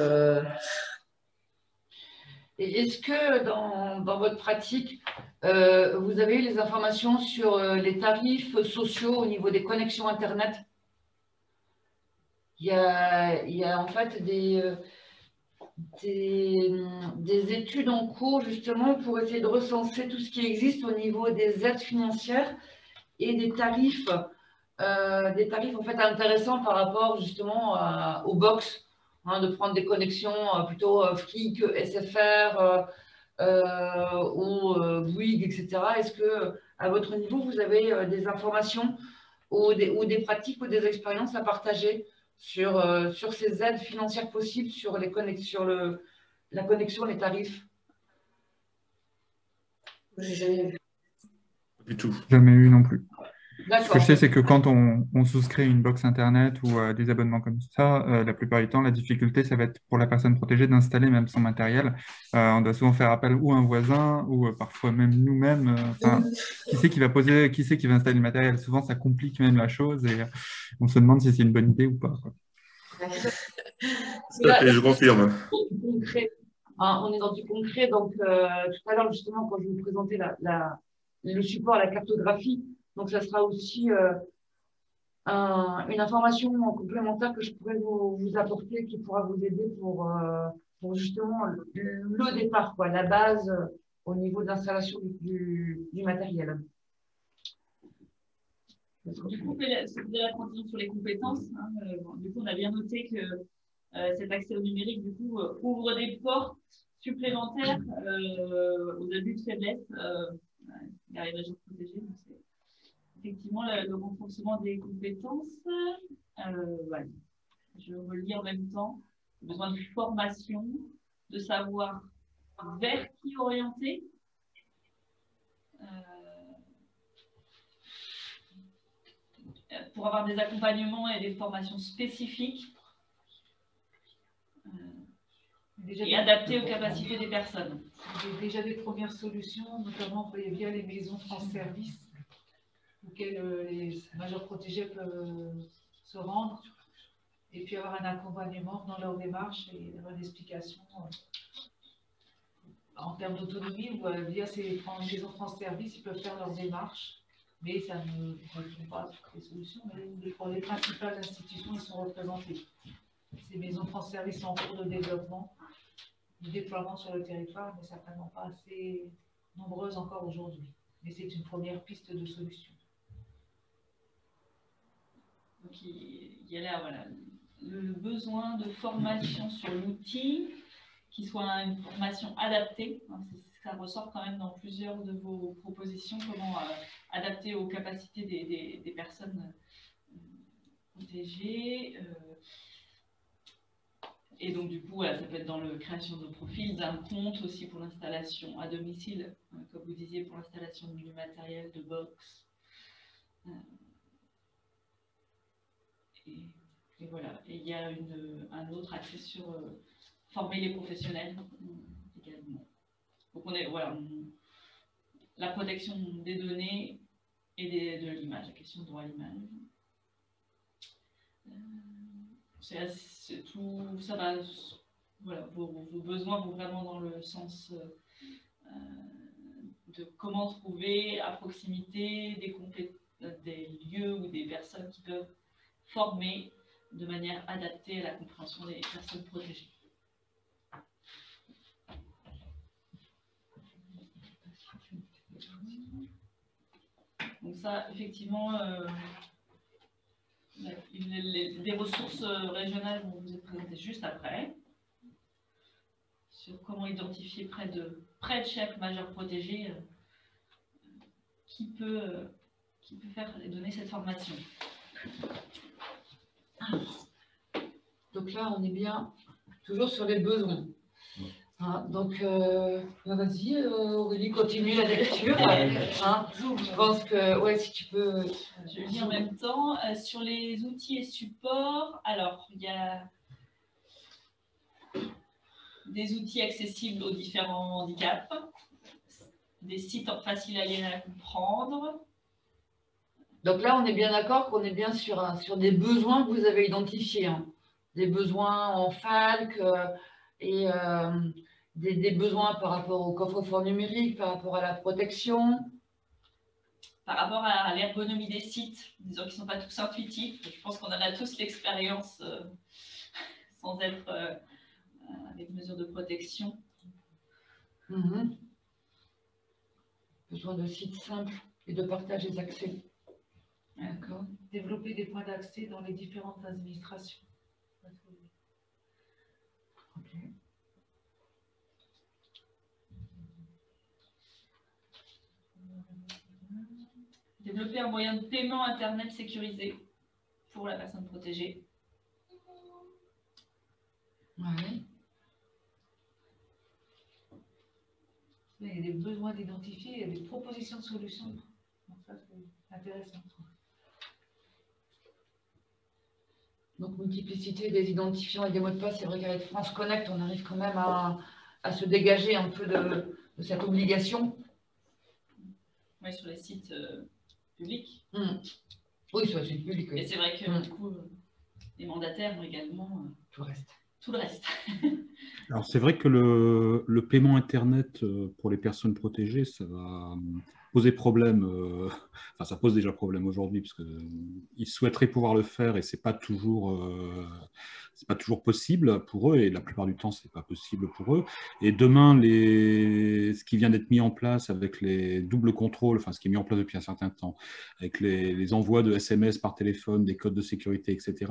Est-ce que dans votre pratique, vous avez eu les informations sur les tarifs sociaux au niveau des connexions Internet? Il y a en fait des études en cours justement pour essayer de recenser tout ce qui existe au niveau des aides financières et des tarifs en fait intéressants par rapport justement aux box, de prendre des connexions plutôt Free que SFR ou Bouygues, etc. Est-ce que à votre niveau vous avez des informations ou des pratiques ou des expériences à partager sur ces aides financières possibles, sur la connexion, les tarifs? J'ai jamais vu. Du tout. Jamais eu non plus. Ce que je sais, c'est que quand on souscrit une box Internet ou des abonnements comme ça, la plupart du temps, la difficulté, ça va être pour la personne protégée d'installer même son matériel. On doit souvent faire appel ou à un voisin ou parfois même nous-mêmes. Qui c'est qui va installer le matériel? Souvent, ça complique même la chose et on se demande si c'est une bonne idée ou pas, quoi. Je confirme. On est dans du concret. Donc, tout à l'heure, justement, quand je vous présentais le support à la cartographie, donc ça sera aussi une information complémentaire que je pourrais vous apporter, qui pourra vous aider pour justement le départ, quoi, la base au niveau d'installation du matériel. Du coup, c'est la continuation sur les compétences. Du coup, on a bien noté que cet accès au numérique, du coup, ouvre des portes supplémentaires aux abus de faiblesse vers les régions protégées. Donc, c'est effectivement le renforcement des compétences. Voilà. Je relis en même temps. Besoin de formation, de savoir vers qui orienter. Pour avoir des accompagnements et des formations spécifiques. et adapté aux capacités des personnes. Il y a déjà des premières solutions, notamment via les maisons France Service, auxquelles les majeurs protégés peuvent se rendre, et puis avoir un accompagnement dans leur démarche et avoir une explication en termes d'autonomie, ou via ces maisons France Service, ils peuvent faire leur démarche, mais ça ne répond pas à toutes les solutions, mais pour les principales institutions, ils sont représentés. Ces maisons France Service sont en cours de développement, de déploiement sur le territoire, mais certainement pas assez nombreuses encore aujourd'hui. Mais c'est une première piste de solution. Donc il y a là, voilà, le besoin de formation sur l'outil, qui soit une formation adaptée. Ça ressort quand même dans plusieurs de vos propositions, comment adapter aux capacités des personnes protégées. Et donc, du coup, voilà, ça peut être dans la création de profils, d'un compte aussi pour l'installation à domicile, comme vous disiez, pour l'installation du matériel, de box. Et voilà. Et il y a un autre accès sur former les professionnels également. Donc, voilà, la protection des données et de l'image, la question de droit à l'image. C'est tout, ça va, voilà, vos besoins vont vraiment dans le sens de comment trouver à proximité des lieux ou des personnes qui peuvent former de manière adaptée à la compréhension des personnes protégées. Donc ça, effectivement, les ressources régionales vont vous être présentées juste après, sur comment identifier près de chaque majeur protégé qui peut faire et donner cette formation. Donc là, on est bien toujours sur les besoins. Hein, donc, vas-y, Aurélie, continue la lecture. Hein, je pense que, ouais, si tu peux... Je lis en même temps. Sur les outils et supports, alors, il y a des outils accessibles aux différents handicaps, des sites faciles à lire et à comprendre. Donc là, on est bien d'accord qu'on est bien sur des besoins que vous avez identifiés. Hein. Des besoins en FALC et des besoins par rapport au coffre-fort numérique, par rapport à la protection. Par rapport à l'ergonomie des sites, disons qu'ils ne sont pas tous intuitifs. Je pense qu'on en a tous l'expérience sans être avec mesures de protection. Besoin de sites simples et de partage des accès. D'accord. Développer des points d'accès dans les différentes administrations. Okay. Développer un moyen de paiement Internet sécurisé pour la personne protégée. Ouais. Il y a des besoins d'identifier, il y a des propositions de solutions. Donc ça, c'est intéressant. Donc, multiplicité des identifiants et des mots de passe, c'est vrai qu'avec France Connect, on arrive quand même à se dégager un peu de cette obligation. Oui, sur les sites publics. Oui, sur les sites publics. Oui. Et c'est vrai que du coup, les mandataires ont également tout le reste. Tout le reste. Alors, c'est vrai que le paiement Internet pour les personnes protégées, ça va poser problème. Enfin, ça pose déjà problème aujourd'hui, parce qu'ils souhaiteraient pouvoir le faire et c'est pas toujours possible pour eux, et la plupart du temps, c'est pas possible pour eux. Et demain, ce qui vient d'être mis en place avec les doubles contrôles, enfin, ce qui est mis en place depuis un certain temps, avec les envois de SMS par téléphone, des codes de sécurité, etc.,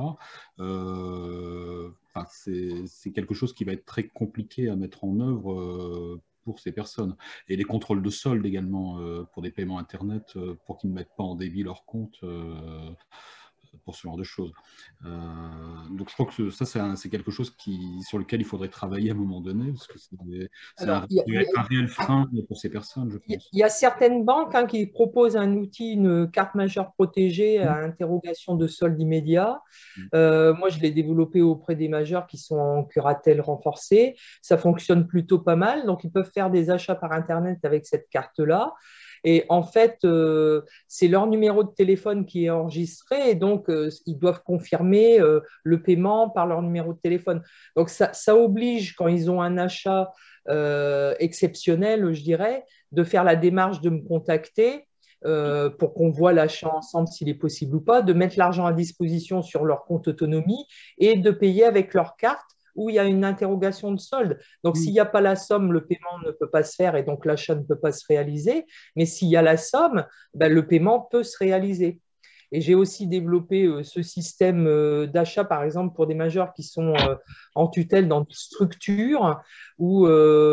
enfin, c'est quelque chose qui va être très compliqué à mettre en œuvre pour ces personnes. Et les contrôles de solde également pour des paiements Internet, pour qu'ils ne mettent pas en débit leur compte. pour ce genre de choses. Donc je crois que ça, c'est quelque chose sur lequel il faudrait travailler à un moment donné, parce que c'est un réel frein pour ces personnes, je pense. Il y a certaines banques qui proposent un outil, une carte majeure protégée à interrogation de solde immédiat. Moi, je l'ai développé auprès des majeurs qui sont en curatelle renforcée. Ça fonctionne plutôt pas mal. Donc, ils peuvent faire des achats par Internet avec cette carte-là. Et en fait, c'est leur numéro de téléphone qui est enregistré et donc ils doivent confirmer le paiement par leur numéro de téléphone. Donc, ça oblige, quand ils ont un achat exceptionnel, je dirais, de faire la démarche de me contacter pour qu'on voit l'achat ensemble s'il est possible ou pas, de mettre l'argent à disposition sur leur compte autonomie et de payer avec leur carte où il y a une interrogation de solde. Donc, s'il n'y a pas la somme, le paiement ne peut pas se faire et donc l'achat ne peut pas se réaliser. Mais s'il y a la somme, le paiement peut se réaliser. Et j'ai aussi développé ce système d'achat, par exemple, pour des majeurs qui sont en tutelle dans des structures où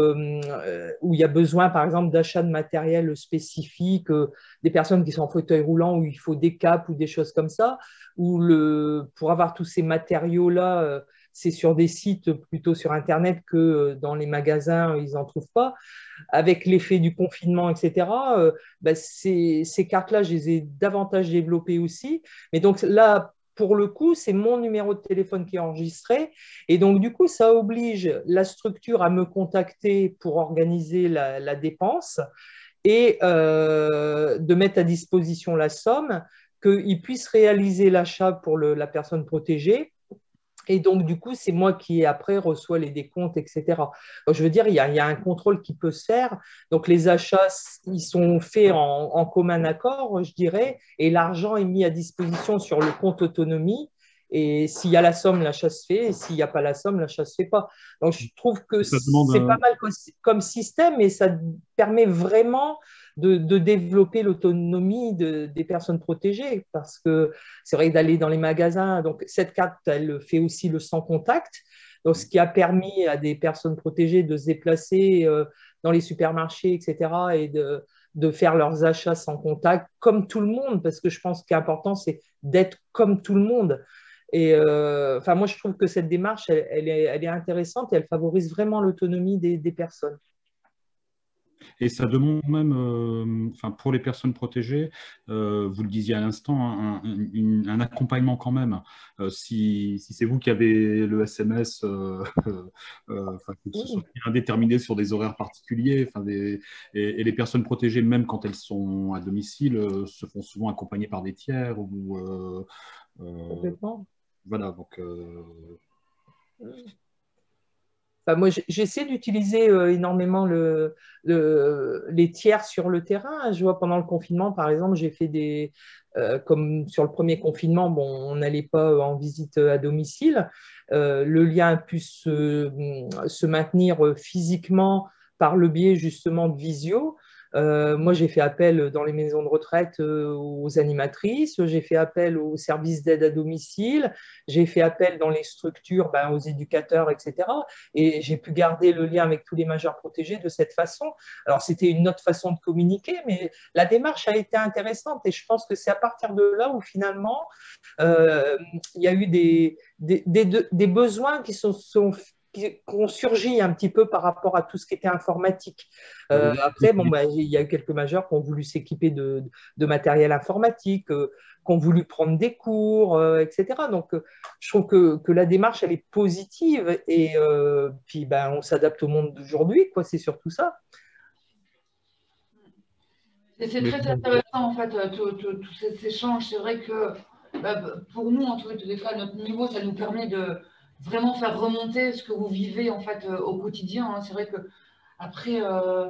il y a besoin, par exemple, d'achat de matériel spécifique, des personnes qui sont en fauteuil roulant où il faut des capes ou des choses comme ça, où pour avoir tous ces matériaux-là, c'est sur des sites plutôt sur Internet que dans les magasins, ils n'en trouvent pas. Avec l'effet du confinement, etc., ces cartes-là, je les ai davantage développées aussi. Mais donc là, pour le coup, c'est mon numéro de téléphone qui est enregistré. Et donc, du coup, ça oblige la structure à me contacter pour organiser la dépense et de mettre à disposition la somme, qu'ils puissent réaliser l'achat pour la personne protégée. Et donc, du coup, c'est moi qui, après, reçois les décomptes, etc. Donc, je veux dire, il y a un contrôle qui peut se faire. Donc, les achats, ils sont faits en commun accord, je dirais, et l'argent est mis à disposition sur le compte autonomie. Et s'il y a la somme, l'achat se fait. Et s'il n'y a pas la somme, l'achat ne se fait pas. Donc, je trouve que c'est pas mal comme système et ça permet vraiment de développer l'autonomie des personnes protégées. Parce que c'est vrai que d'aller dans les magasins, donc cette carte, elle fait aussi le sans contact. Donc, ce qui a permis à des personnes protégées de se déplacer dans les supermarchés, etc. et de faire leurs achats sans contact, comme tout le monde, parce que je pense qu'important, c'est d'être comme tout le monde. Et moi, je trouve que cette démarche, elle est intéressante et elle favorise vraiment l'autonomie des personnes. Et ça demande même, pour les personnes protégées, vous le disiez à l'instant, un accompagnement quand même. Si c'est vous qui avez le SMS, que ce soit indéterminé sur des horaires particuliers, et les personnes protégées, même quand elles sont à domicile, se font souvent accompagner par des tiers. Voilà, donc... moi, j'essaie d'utiliser énormément les tiers sur le terrain. Je vois pendant le confinement, par exemple, j'ai fait comme sur le premier confinement, on n'allait pas en visite à domicile. Le lien a pu se maintenir physiquement par le biais justement de visio. Moi, j'ai fait appel dans les maisons de retraite aux animatrices, j'ai fait appel aux services d'aide à domicile, j'ai fait appel dans les structures aux éducateurs, etc. Et j'ai pu garder le lien avec tous les majeurs protégés de cette façon. Alors, c'était une autre façon de communiquer, mais la démarche a été intéressante et je pense que c'est à partir de là où finalement, il y a eu des besoins qui ont surgi un petit peu par rapport à tout ce qui était informatique. Après, il y a eu quelques majeurs qui ont voulu s'équiper de matériel informatique, qui ont voulu prendre des cours, etc. Donc, je trouve que la démarche, elle est positive et puis on s'adapte au monde d'aujourd'hui, c'est surtout ça. C'est très intéressant, en fait, tous ces échanges. C'est vrai que pour nous, en tous les cas, à notre niveau, ça nous permet de vraiment faire remonter ce que vous vivez en fait au quotidien. C'est vrai que après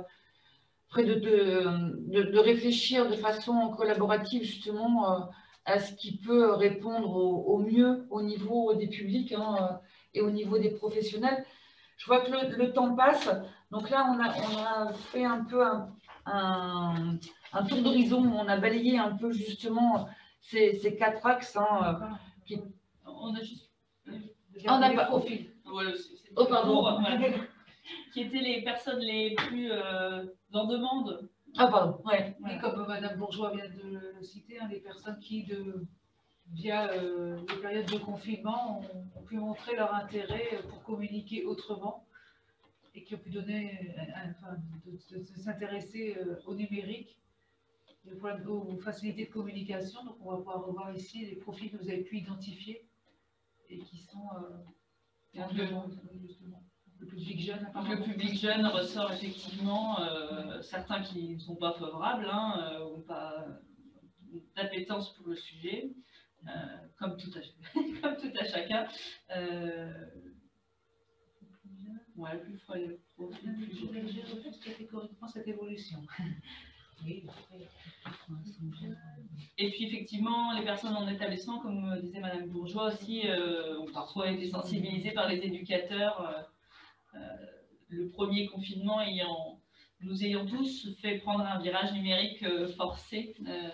de réfléchir de façon collaborative justement à ce qui peut répondre au mieux au niveau des publics et au niveau des professionnels. Je vois que le temps passe. Donc là, on a fait un peu un tour d'horizon. On a balayé un peu justement ces 4 axes. On a juste... On n'a pas profil. Voilà, pardon. Qui étaient les personnes les plus en demande. Ah, pardon. Ouais. Oui, comme Madame Bourgeois vient de le citer, les personnes qui, via les périodes de confinement, ont pu montrer leur intérêt pour communiquer autrement et qui ont pu donner, de s'intéresser au numérique, aux facilités de communication. Donc on va pouvoir revoir ici les profils que vous avez pu identifier et qui sont justement. Le public jeune, le public jeune ressort effectivement certains qui ne sont pas favorables, ou pas d'appétence pour le sujet, comme tout à chacun. Ouais, le plus léger refuse catégoriquement cette évolution. Oui, et puis effectivement, les personnes en établissement, comme disait Madame Bourgeois aussi, ont parfois été sensibilisées par les éducateurs. Le premier confinement nous ayant tous fait prendre un virage numérique forcé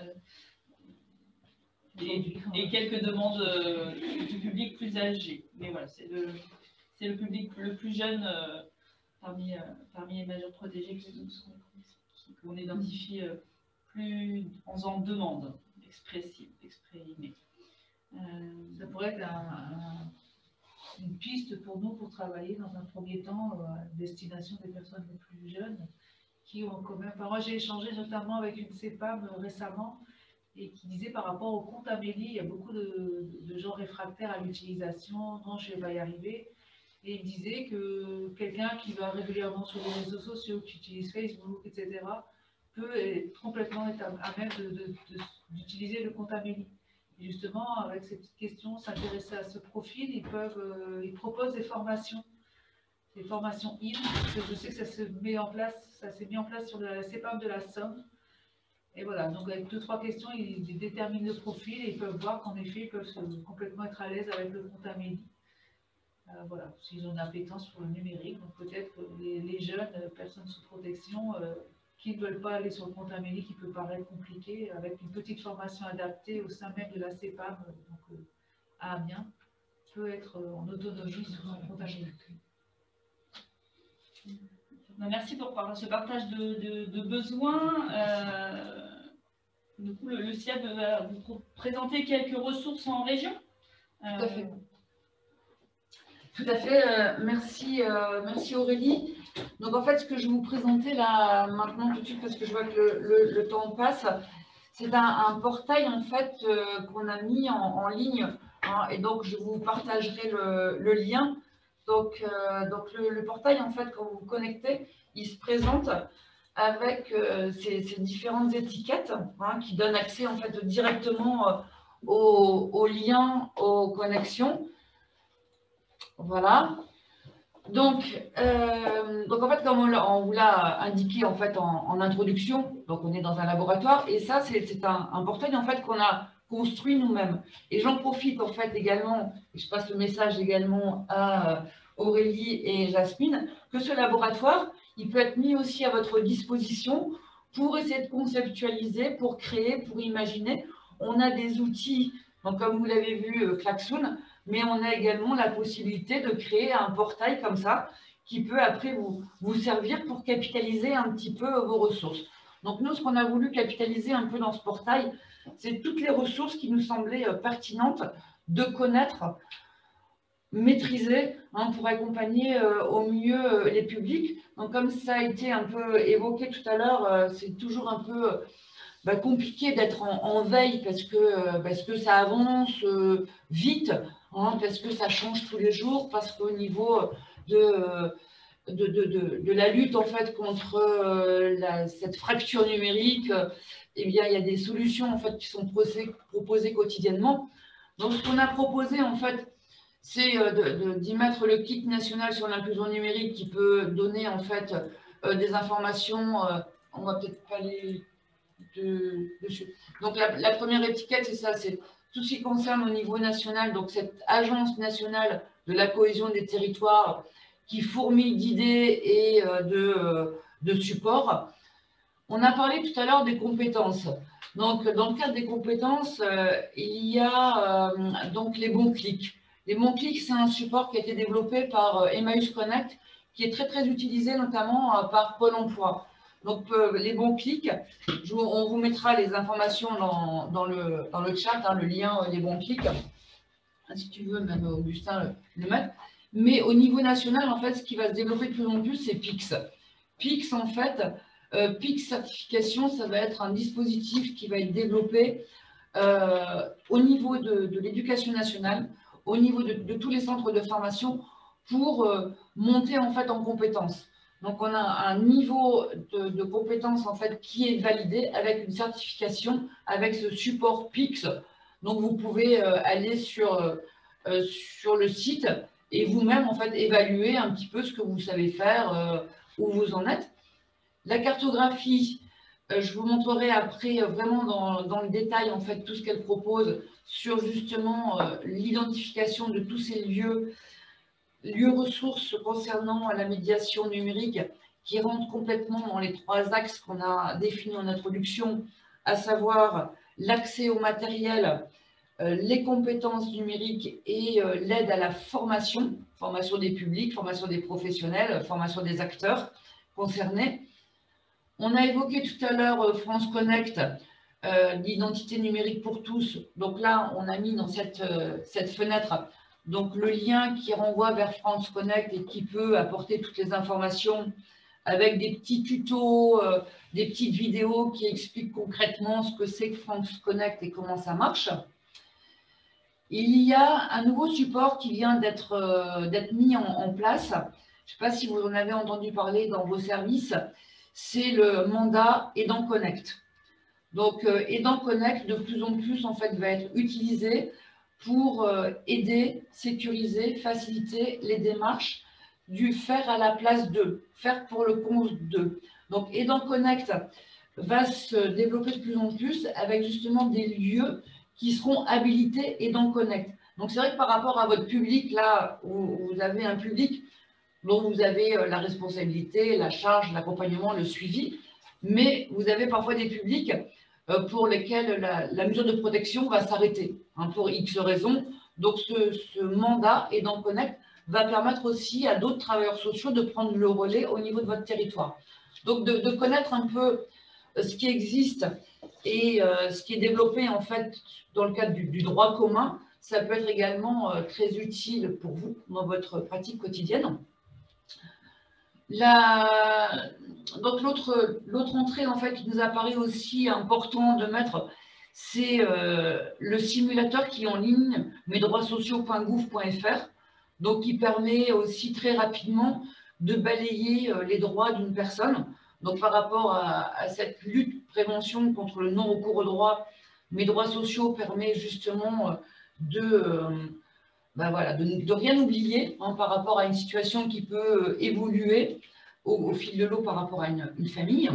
et quelques demandes du public plus âgé. Mais voilà, c'est le public le plus jeune parmi les majeurs protégés qu'on identifie plus en faisant demande exprimée. Ça pourrait être une piste pour nous pour travailler dans un premier temps à destination des personnes les plus jeunes qui ont quand même. Moi, j'ai échangé notamment avec une CEPAM récemment et qui disait par rapport au compte Amélie, il y a beaucoup de gens réfractaires à l'utilisation. Non, je vais y arriver. Et il disait que quelqu'un qui va régulièrement sur les réseaux sociaux, qui utilise Facebook, etc., peut être complètement à même d'utiliser le compte Amélie. Et justement, avec ces petites questions, s'intéresser à ce profil, ils proposent des formations IN. Je sais que ça s'est mis en place sur la CEPAM de la Somme. Et voilà, donc avec 2-3 questions, ils déterminent le profil et ils peuvent voir qu'en effet, ils peuvent complètement être à l'aise avec le compte Amélie. Voilà, s'ils ont une appétence pour le numérique, donc peut-être les jeunes personnes sous protection qui ne veulent pas aller sur le compte Amélie, qui peut paraître compliqué, avec une petite formation adaptée au sein même de la CEPAM, donc à Amiens, peut être en autonomie sur son compte Amélie. Merci pour ce partage de besoins. Du coup, le SIAB va vous présenter quelques ressources en région. Tout à fait. Tout à fait. Merci Aurélie. Donc en fait, ce que je vais vous présenter là maintenant tout de suite, parce que je vois que le temps passe, c'est un portail en fait qu'on a mis en ligne, et donc je vous partagerai le lien. Donc le portail en fait, quand vous vous connectez, il se présente avec ces différentes étiquettes qui donnent accès en fait directement aux liens, aux connexions. Voilà. Donc en fait, comme on vous l'a indiqué en fait en introduction, donc on est dans un laboratoire et ça c'est un portail en fait qu'on a construit nous-mêmes. Et j'en profite en fait également, et je passe le message également à Aurélie et Jasmine, que ce laboratoire, il peut être mis aussi à votre disposition pour essayer de conceptualiser, pour créer, pour imaginer. On a des outils, donc comme vous l'avez vu, Klaxoon, mais on a également la possibilité de créer un portail comme ça qui peut après vous servir pour capitaliser un petit peu vos ressources. Donc nous, ce qu'on a voulu capitaliser un peu dans ce portail, c'est toutes les ressources qui nous semblaient pertinentes de connaître, maîtriser, pour accompagner au mieux les publics. Donc comme ça a été un peu évoqué tout à l'heure, c'est toujours un peu compliqué d'être en veille parce que ça avance vite, parce que ça change tous les jours, parce qu'au niveau de la lutte en fait contre cette fracture numérique, eh bien, il y a des solutions en fait qui sont proposées quotidiennement. Donc ce qu'on a proposé en fait, c'est d'y mettre le kit national sur l'inclusion numérique qui peut donner en fait des informations. On va peut-être pas aller dessus. Donc la première étiquette, c'est ça, c'est tout ce qui concerne au niveau national, donc cette agence nationale de la cohésion des territoires qui fourmille d'idées et de supports. On a parlé tout à l'heure des compétences. Donc dans le cadre des compétences, il y a donc les bons clics. Les bons clics, c'est un support qui a été développé par Emmaüs Connect, qui est très très utilisé notamment par Pôle emploi. Donc, les bons clics, on vous mettra les informations dans le chat, hein, le lien les bons clics. Si tu veux, même Augustin, le mettre. Mais au niveau national, en fait, ce qui va se développer de plus en plus, c'est PIX. PIX, en fait, PIX certification, ça va être un dispositif qui va être développé au niveau de l'éducation nationale, au niveau de tous les centres de formation pour monter en fait en compétences. Donc, on a un niveau de compétences en fait qui est validé avec une certification, avec ce support PIX. Donc, vous pouvez aller sur le site et vous-même en fait évaluer un petit peu ce que vous savez faire, où vous en êtes. La cartographie, je vous montrerai après vraiment dans le détail en fait tout ce qu'elle propose sur justement l'identification de tous ces lieux ressources concernant la médiation numérique qui rentrent complètement dans les 3 axes qu'on a définis en introduction, à savoir l'accès au matériel, les compétences numériques et l'aide à la formation des publics, formation des professionnels, formation des acteurs concernés. On a évoqué tout à l'heure France Connect, l'identité numérique pour tous. Donc là, on a mis dans cette fenêtre donc le lien qui renvoie vers France Connect et qui peut apporter toutes les informations avec des petits tutos, des petites vidéos qui expliquent concrètement ce que c'est que France Connect et comment ça marche. Il y a un nouveau support qui vient d'être mis en place. Je ne sais pas si vous en avez entendu parler dans vos services. C'est le mandat Aidant Connect. Donc, Aidant Connect, de plus en plus, en fait, va être utilisé pour aider, sécuriser, faciliter les démarches du faire à la place de, faire pour le compte de. Donc, Aidant Connect va se développer de plus en plus avec justement des lieux qui seront habilités Aidant Connect. Donc, c'est vrai que par rapport à votre public, là, où vous avez un public dont vous avez la responsabilité, la charge, l'accompagnement, le suivi, mais vous avez parfois des publics pour lesquels la mesure de protection va s'arrêter, hein, pour X raisons. Donc, ce mandat Aidant Connect va permettre aussi à d'autres travailleurs sociaux de prendre le relais au niveau de votre territoire. Donc, de connaître un peu ce qui existe et ce qui est développé en fait dans le cadre du droit commun, ça peut être également très utile pour vous dans votre pratique quotidienne. Donc l'autre entrée en fait qui nous apparaît aussi important de mettre, c'est le simulateur qui est en ligne, mesdroitssociaux.gouv.fr, donc qui permet aussi très rapidement de balayer les droits d'une personne. Donc par rapport à cette lutte prévention contre le non-recours aux droits, Mes droits sociaux permet justement de rien oublier hein, par rapport à une situation qui peut évoluer au fil de l'eau par rapport à une famille.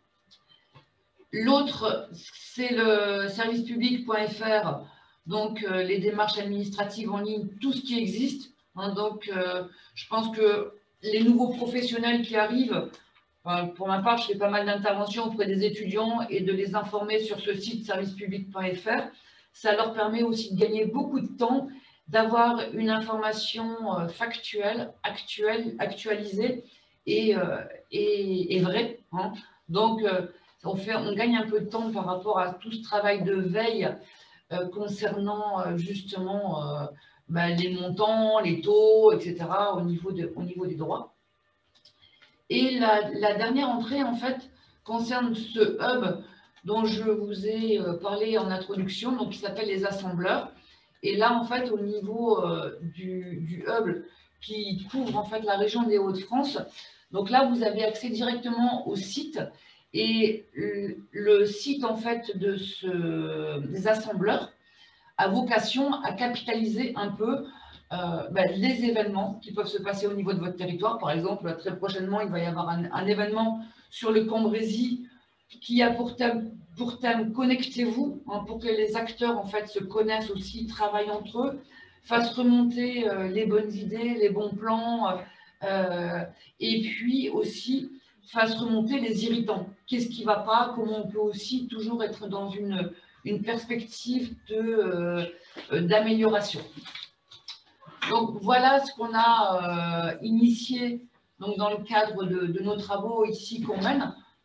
L'autre, c'est le servicepublic.fr, donc les démarches administratives en ligne, tout ce qui existe. Hein, donc, je pense que les nouveaux professionnels qui arrivent, pour ma part, je fais pas mal d'interventions auprès des étudiants et de les informer sur ce site servicepublic.fr. Ça leur permet aussi de gagner beaucoup de temps, d'avoir une information factuelle, actualisée et vraie. Hein. Donc, on gagne un peu de temps par rapport à tout ce travail de veille concernant justement les montants, les taux, etc. au niveau des droits. Et la dernière entrée, en fait, concerne ce hub dont je vous ai parlé en introduction, donc qui s'appelle les assembleurs. Et là, en fait, au niveau du hub qui couvre en fait la région des Hauts-de-France, donc là, vous avez accès directement au site. Et le site, en fait, des assembleurs a vocation à capitaliser un peu les événements qui peuvent se passer au niveau de votre territoire. Par exemple, très prochainement, il va y avoir un événement sur le Cambrésis qui a pour thème connectez-vous, hein, pour que les acteurs en fait se connaissent aussi, travaillent entre eux, fassent remonter les bonnes idées, les bons plans, et puis aussi fassent remonter les irritants. Qu'est-ce qui ne va pas? Comment on peut aussi toujours être dans une perspective d'amélioration. Donc voilà ce qu'on a initié donc, dans le cadre de nos travaux ici qu'on mène.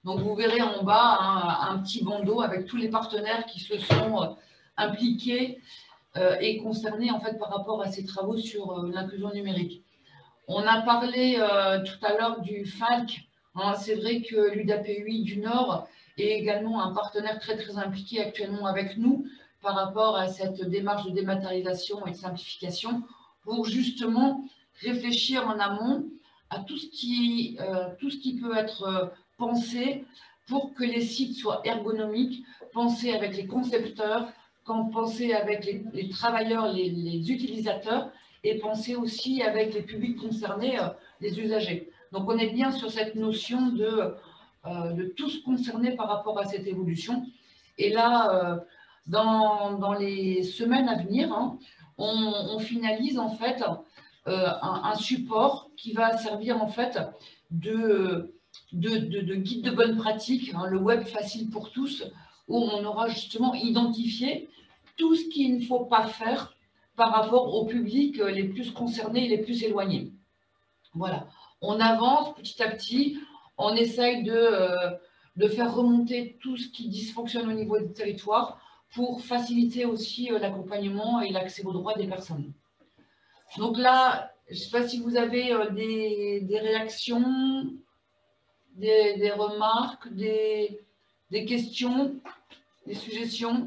Donc, vous verrez en bas un petit bandeau avec tous les partenaires qui se sont impliqués et concernés en fait, par rapport à ces travaux sur l'inclusion numérique. On a parlé tout à l'heure du FALC. C'est vrai que l'UDAPUI du Nord est également un partenaire très, très impliqué actuellement avec nous par rapport à cette démarche de dématérialisation et de simplification pour justement réfléchir en amont à tout ce qui peut être pensé pour que les sites soient ergonomiques, pensés avec les concepteurs, pensés avec les travailleurs, les utilisateurs et pensés aussi avec les publics concernés, les usagers. Donc, on est bien sur cette notion de tous concernés par rapport à cette évolution. Et là, dans les semaines à venir, on finalise en fait un support qui va servir en fait de guide de bonne pratique, le web facile pour tous, où on aura justement identifié tout ce qu'il ne faut pas faire par rapport aux publics les plus concernés et les plus éloignés. Voilà, on avance petit à petit, on essaye de faire remonter tout ce qui dysfonctionne au niveau du territoire pour faciliter aussi l'accompagnement et l'accès aux droits des personnes. Donc là, je ne sais pas si vous avez des réactions, des remarques, des questions, des suggestions.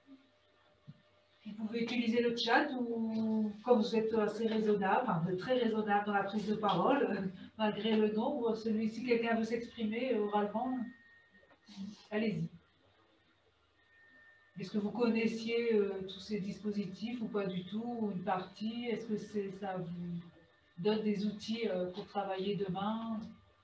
Vous pouvez utiliser le chat ou, comme vous êtes assez raisonnable, enfin, vous êtes très raisonnable dans la prise de parole, malgré le nombre, si quelqu'un veut s'exprimer oralement, allez-y. Est-ce que vous connaissiez tous ces dispositifs ou pas du tout, ou une partie? Est-ce que ça vous donne des outils pour travailler demain?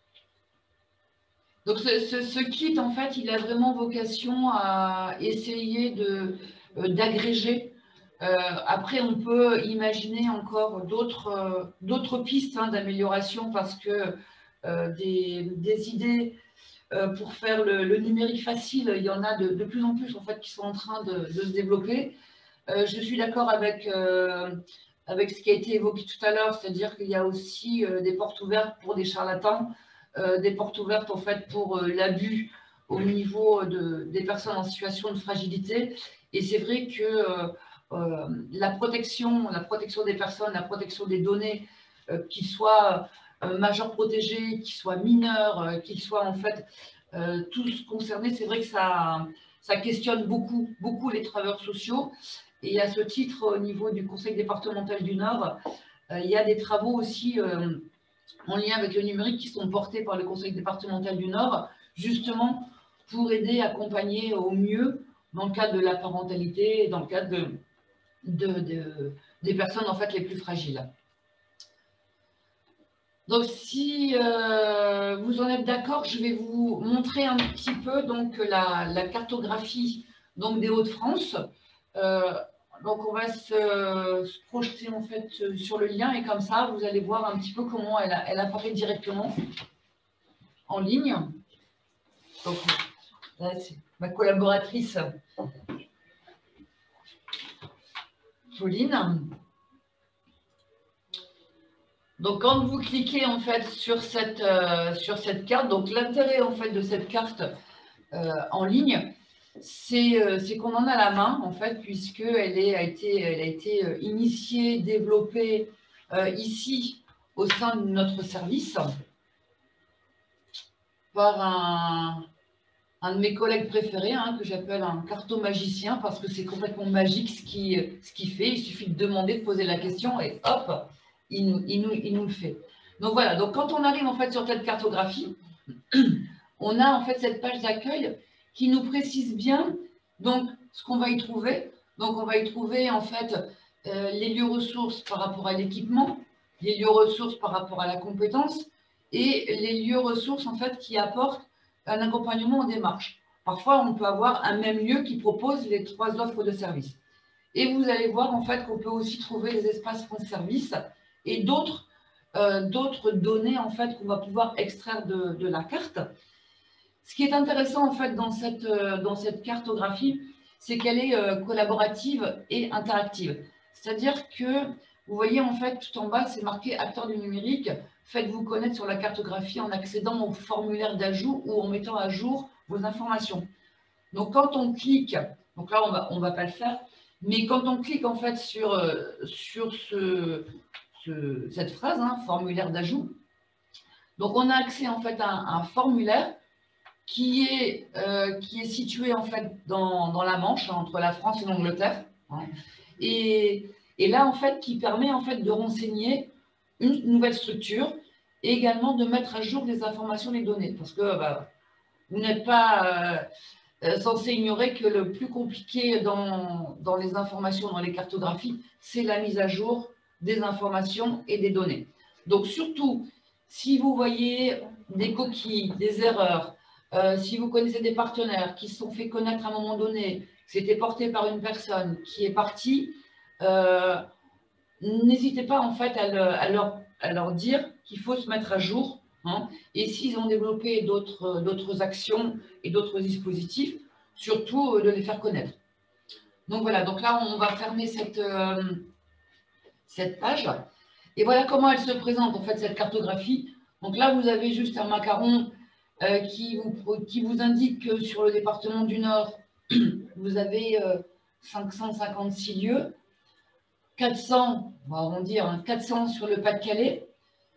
Donc ce kit, en fait, il a vraiment vocation à essayer d'agréger. Après, on peut imaginer encore d'autres pistes d'amélioration parce que des idées pour faire le numérique facile, il y en a de plus en plus en fait, qui sont en train de se développer. Je suis d'accord avec ce qui a été évoqué tout à l'heure, c'est-à-dire qu'il y a aussi des portes ouvertes pour des charlatans, des portes ouvertes en fait, pour l'abus au niveau des personnes en situation de fragilité. Et c'est vrai que la protection des personnes, la protection des données, qu'ils soient majeurs protégés, qu'ils soient mineurs, qu'ils soient en fait tous concernés, c'est vrai que ça questionne beaucoup les travailleurs sociaux. Et à ce titre, au niveau du Conseil départemental du Nord, il y a des travaux aussi en lien avec le numérique qui sont portés par le Conseil départemental du Nord, justement pour aider, accompagner au mieux dans le cadre de la parentalité et dans le cadre des personnes en fait les plus fragiles. Donc si vous en êtes d'accord, je vais vous montrer un petit peu donc la cartographie donc des Hauts-de-France. Donc on va se projeter en fait sur le lien et comme ça vous allez voir un petit peu comment elle apparaît directement en ligne. Donc là c'est ma collaboratrice Pauline. Donc quand vous cliquez en fait sur cette carte, donc l'intérêt en fait de cette carte en ligne, c'est qu'on en a la main en fait puisqu'elle a été initiée, développée ici au sein de notre service par un de mes collègues préférés que j'appelle un cartomagicien parce que c'est complètement magique ce qu'il fait. Il suffit de demander, de poser la question et hop, il nous le fait. Donc voilà, donc quand on arrive en fait sur cette cartographie, on a en fait cette page d'accueil qui nous précise bien donc ce qu'on va y trouver. Donc on va y trouver en fait les lieux ressources par rapport à l'équipement, les lieux ressources par rapport à la compétence et les lieux ressources en fait qui apportent un accompagnement en démarche. Parfois, on peut avoir un même lieu qui propose les 3 offres de services. Et vous allez voir en fait qu'on peut aussi trouver les espaces France Service et d'autres données en fait qu'on va pouvoir extraire de la carte. Ce qui est intéressant en fait dans cette cartographie, c'est qu'elle est collaborative et interactive. C'est-à-dire que vous voyez en fait tout en bas, c'est marqué acteurs du numérique. faites-vous connaître sur la cartographie en accédant au formulaire d'ajout ou en mettant à jour vos informations. Donc, quand on clique, donc là, on va pas le faire, mais quand on clique en fait sur cette phrase, hein, formulaire d'ajout, donc on a accès en fait à un formulaire qui est situé en fait dans la Manche, hein, entre la France et l'Angleterre, hein, et là en fait qui permet en fait de renseigner une nouvelle structure et également de mettre à jour des informations, des données, parce que vous n'êtes pas censé ignorer que le plus compliqué dans les informations, dans les cartographies, c'est la mise à jour des informations et des données. Donc surtout, si vous voyez des coquilles, des erreurs, si vous connaissez des partenaires qui se sont fait connaître à un moment donné, que c'était porté par une personne qui est partie, n'hésitez pas en fait à leur dire qu'il faut se mettre à jour, hein, et s'ils ont développé d'autres actions et d'autres dispositifs, surtout de les faire connaître. Donc voilà, donc là on va fermer cette page. Et voilà comment elle se présente en fait cette cartographie. Donc là vous avez juste un macaron qui vous indique que sur le département du Nord, vous avez 556 lieux, 400, on va arrondir, hein, 400 sur le Pas-de-Calais,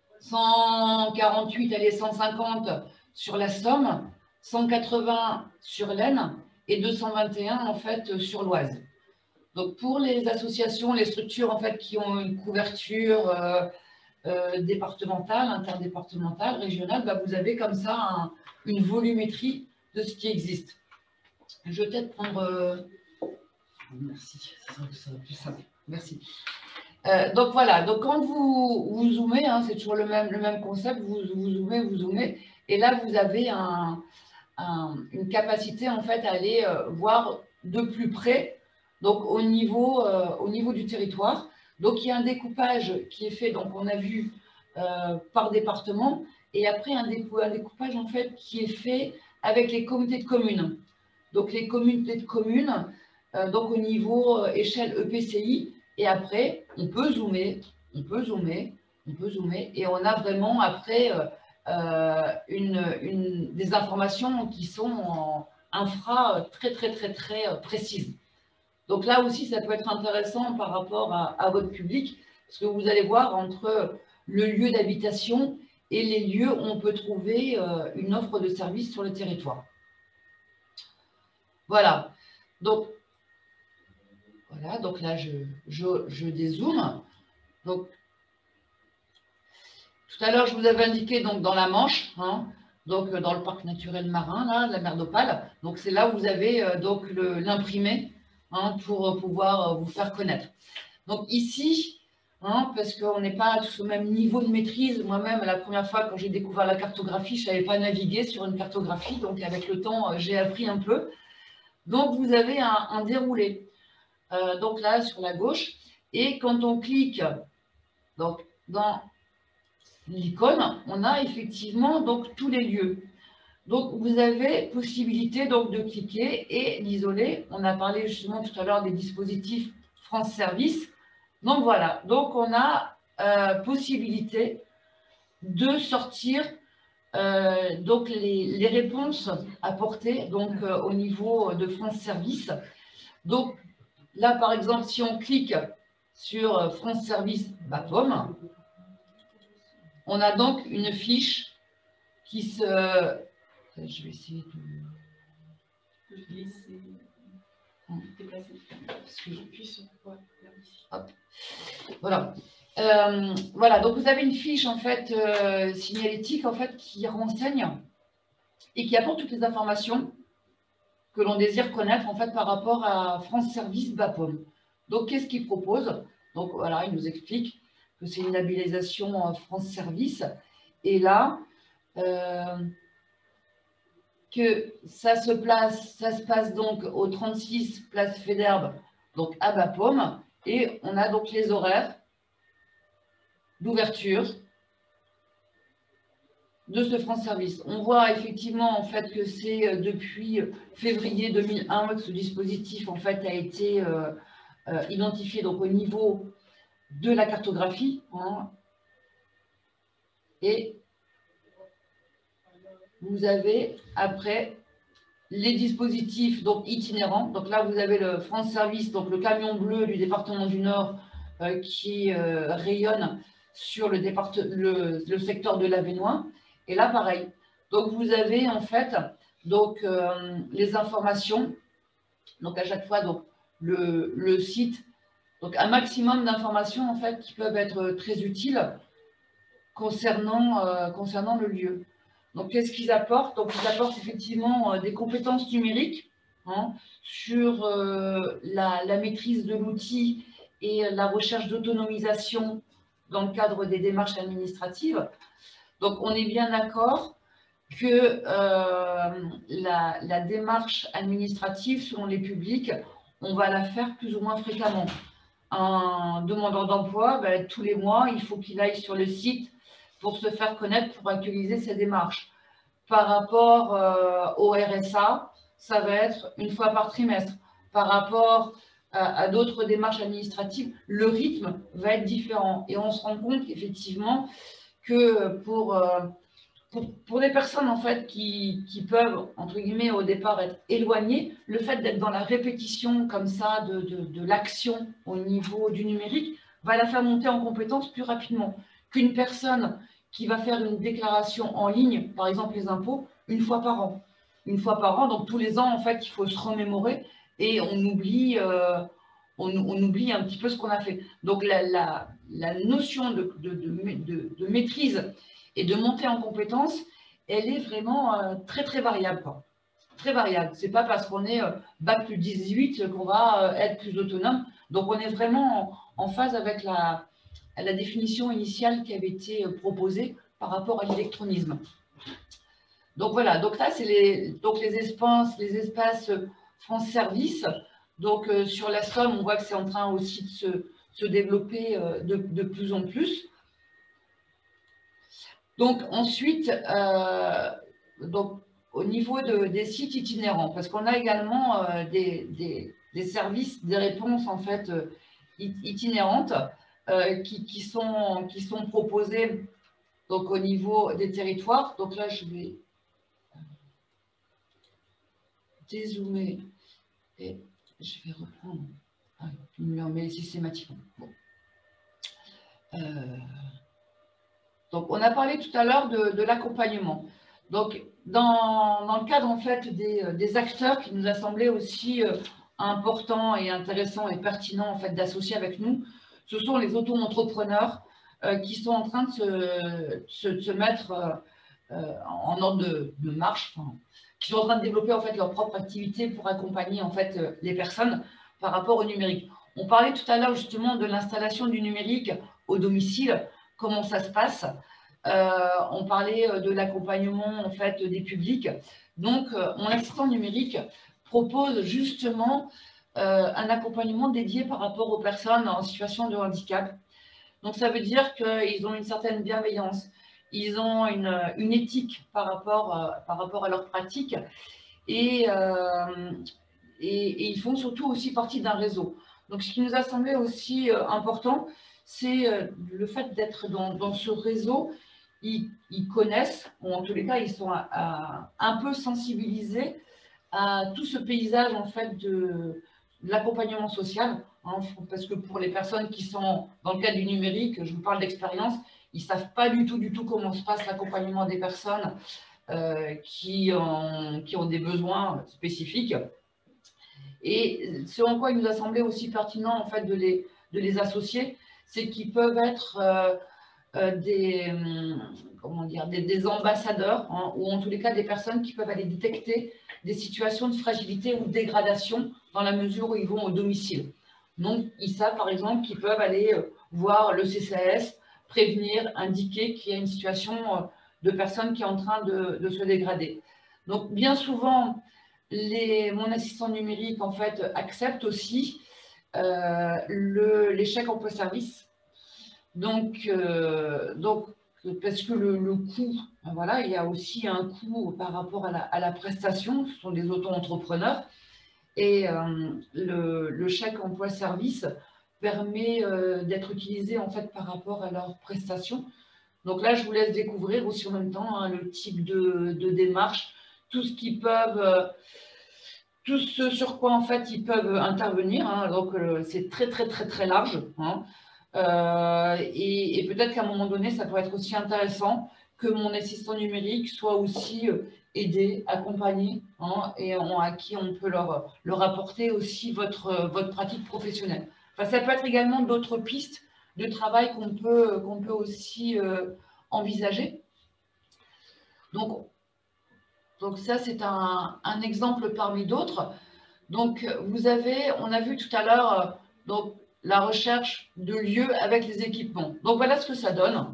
148, allez, 150 sur la Somme, 180 sur l'Aisne et 221 en fait sur l'Oise. Donc pour les associations, les structures en fait qui ont une couverture départementale, interdépartementale, régionale, vous avez comme ça une volumétrie de ce qui existe. Je vais peut-être prendre... Merci, ça sera plus simple. Merci. Donc voilà, donc quand vous zoomez, hein, c'est toujours le même concept, vous zoomez, et là vous avez une capacité en fait à aller voir de plus près, donc au niveau du territoire. Donc il y a un découpage qui est fait, donc on a vu par département, et après un découpage en fait qui est fait avec les communautés de communes. Donc les communautés de communes, donc au niveau échelle EPCI, et après on peut zoomer, et on a vraiment après des informations qui sont en infra très précises. Donc là aussi, ça peut être intéressant par rapport à votre public, parce que vous allez voir entre le lieu d'habitation et les lieux où on peut trouver une offre de service sur le territoire. Voilà. Donc là, je dézoome. Donc, tout à l'heure, je vous avais indiqué donc, dans la Manche, hein, donc dans le parc naturel marin, là, la mer d'Opale. Donc, c'est là où vous avez donc l'imprimé, hein, pour pouvoir vous faire connaître. Donc, ici, hein, parce qu'on n'est pas tous au même niveau de maîtrise. Moi-même, la première fois, quand j'ai découvert la cartographie, je ne savais pas naviguer sur une cartographie. Donc, avec le temps, j'ai appris un peu. Donc, vous avez un déroulé. Donc là, sur la gauche. Et quand on clique donc, dans l'icône, on a effectivement donc, tous les lieux. Donc, vous avez possibilité donc, de cliquer et d'isoler. On a parlé justement tout à l'heure des dispositifs France Service. Donc, voilà. Donc, on a possibilité de sortir donc, les réponses apportées donc, au niveau de France Service. Donc, là, par exemple, si on clique sur France Service BAPOM, on a donc une fiche qui se... Je vais essayer de... Hop. Voilà. Voilà, donc vous avez une fiche en fait signalétique en fait qui renseigne et qui apporte toutes les informations que l'on désire connaître en fait par rapport à France Service BAPOM. Donc qu'est-ce qu'il propose? Donc voilà, il nous explique que c'est une labellisation France Service et là que ça se passe donc au 36 place Faidherbe, donc à BAPOM, et on a donc les horaires d'ouverture de ce France Service. On voit effectivement en fait que c'est depuis février 2001 que ce dispositif en fait a été identifié donc au niveau de la cartographie, hein. Et vous avez après les dispositifs donc, itinérants. Donc là, vous avez le France Service, donc le camion bleu du département du Nord qui rayonne sur le secteur de l'Avesnois. Et là, pareil. Donc, vous avez en fait donc, les informations. Donc, à chaque fois, donc, le site. Donc, un maximum d'informations en fait qui peuvent être très utiles concernant le lieu. Donc, qu'est-ce qu'ils apportent? Donc, ils apportent effectivement des compétences numériques sur la maîtrise de l'outil et la recherche d'autonomisation dans le cadre des démarches administratives. Donc, on est bien d'accord que la démarche administrative selon les publics, on va la faire plus ou moins fréquemment. Un demandeur d'emploi, ben, tous les mois, il faut qu'il aille sur le site pour se faire connaître, pour actualiser ses démarches. Par rapport au RSA, ça va être une fois par trimestre. Par rapport à d'autres démarches administratives, le rythme va être différent. Et on se rend compte effectivement que pour des personnes en fait, qui peuvent, entre guillemets, au départ être éloignées, le fait d'être dans la répétition comme ça de l'action au niveau du numérique va la faire monter en compétence plus rapidement qu'une personne qui va faire une déclaration en ligne, par exemple les impôts, une fois par an. Une fois par an, donc tous les ans, en fait, il faut se remémorer et on oublie un petit peu ce qu'on a fait. Donc la notion de maîtrise et de montée en compétence, elle est vraiment très, très variable. Quoi. Très variable. Ce n'est pas parce qu'on est bac plus 18 qu'on va être plus autonome. Donc, on est vraiment en phase avec la définition initiale qui avait été proposée par rapport à l'électronisme. Donc, voilà. Donc, là, c'est les espaces France Service. Donc, sur la Somme, on voit que c'est en train aussi de se développer de plus en plus. Donc, ensuite, donc, au niveau des sites itinérants, parce qu'on a également des services, des réponses en fait itinérantes qui sont proposées donc, au niveau des territoires. Donc là, je vais dézoomer et je vais reprendre. Ah, il me le remet systématiquement. Bon. Donc, on a parlé tout à l'heure de l'accompagnement. Donc, dans le cadre en fait des acteurs qui nous a semblé aussi important et intéressant et pertinent en fait d'associer avec nous, ce sont les auto-entrepreneurs qui sont en train de se mettre en ordre de marche, qui sont en train de développer en fait leur propre activité pour accompagner en fait les personnes par rapport au numérique. On parlait tout à l'heure justement de l'installation du numérique au domicile. Comment ça se passe? On parlait de l'accompagnement en fait des publics. Donc, mon assistant numérique propose justement un accompagnement dédié par rapport aux personnes en situation de handicap. Donc, ça veut dire qu'ils ont une certaine bienveillance, ils ont une éthique par rapport à leur pratique et ils font surtout aussi partie d'un réseau. Donc, ce qui nous a semblé aussi important, c'est le fait d'être dans ce réseau. Ils connaissent, ou en tous les cas, ils sont un peu sensibilisés à tout ce paysage en fait de l'accompagnement social. Hein, parce que pour les personnes qui sont dans le cadre du numérique, je vous parle d'expérience, ils ne savent pas du tout comment se passe l'accompagnement des personnes qui ont des besoins spécifiques. Et ce en quoi il nous a semblé aussi pertinent en fait de les associer, c'est qu'ils peuvent être des ambassadeurs, hein, ou en tous les cas des personnes qui peuvent aller détecter des situations de fragilité ou de dégradation dans la mesure où ils vont au domicile. Donc, ils savent par exemple qu'ils peuvent aller voir le CCAS, prévenir, indiquer qu'il y a une situation de personne qui est en train de se dégrader. Donc, bien souvent, mon assistant numérique en fait accepte aussi les chèques emploi service. Donc, parce que le coût, voilà, il y a aussi un coût par rapport à la prestation, ce sont des auto-entrepreneurs, et le chèque emploi service permet d'être utilisé en fait par rapport à leurs prestations. Donc là, je vous laisse découvrir aussi en même temps le type de démarche, tout ce sur quoi en fait ils peuvent intervenir. Donc c'est très très très très large. Et peut-être qu'à un moment donné, ça pourrait être aussi intéressant que mon assistant numérique soit aussi aidé, accompagné, et à qui on peut leur apporter aussi votre pratique professionnelle. Enfin, ça peut être également d'autres pistes de travail qu'on peut aussi envisager. Donc ça, c'est un exemple parmi d'autres. Donc, on a vu tout à l'heure la recherche de lieux avec les équipements. Donc, voilà ce que ça donne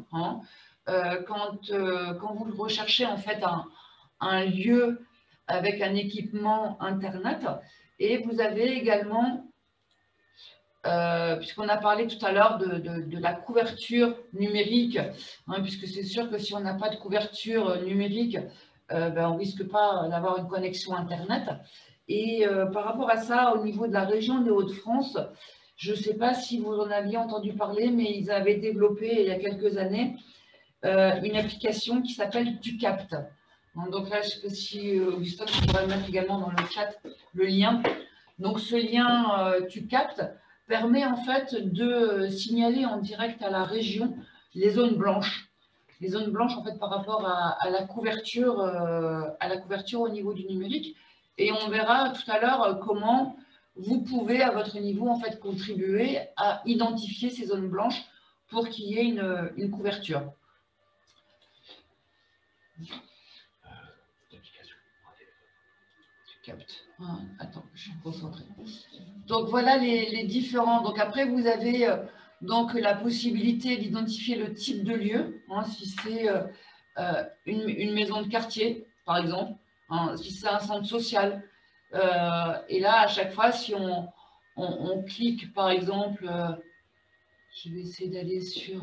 quand vous recherchez en fait un lieu avec un équipement Internet. Et vous avez également, puisqu'on a parlé tout à l'heure de la couverture numérique, puisque c'est sûr que si on n'a pas de couverture numérique, on ne risque pas d'avoir une connexion Internet. Et par rapport à ça, au niveau de la région des Hauts-de-France, je ne sais pas si vous en aviez entendu parler, mais ils avaient développé il y a quelques années une application qui s'appelle TuCapt. Donc là, je ne sais pas si Augustin, tu pourrais mettre également dans le chat le lien. Donc ce lien TuCapt permet en fait de signaler en direct à la région les zones blanches. Les zones blanches en fait par rapport à la couverture au niveau du numérique. Et on verra tout à l'heure comment vous pouvez à votre niveau en fait contribuer à identifier ces zones blanches pour qu'il y ait une couverture. Attends, je suis concentrée. Donc voilà les différents. Donc après vous avez donc la possibilité d'identifier le type de lieu, si c'est une maison de quartier par exemple, si c'est un centre social. Et là à chaque fois si on clique par exemple, je vais essayer d'aller sur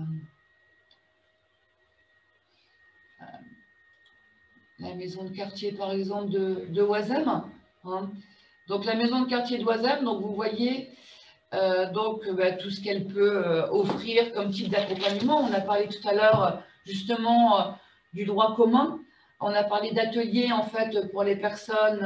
la maison de quartier par exemple de Oisem. Donc la maison de quartier d'Oisem, donc vous voyez tout ce qu'elle peut offrir comme type d'accompagnement. On a parlé tout à l'heure justement du droit commun. On a parlé d'ateliers en fait pour les personnes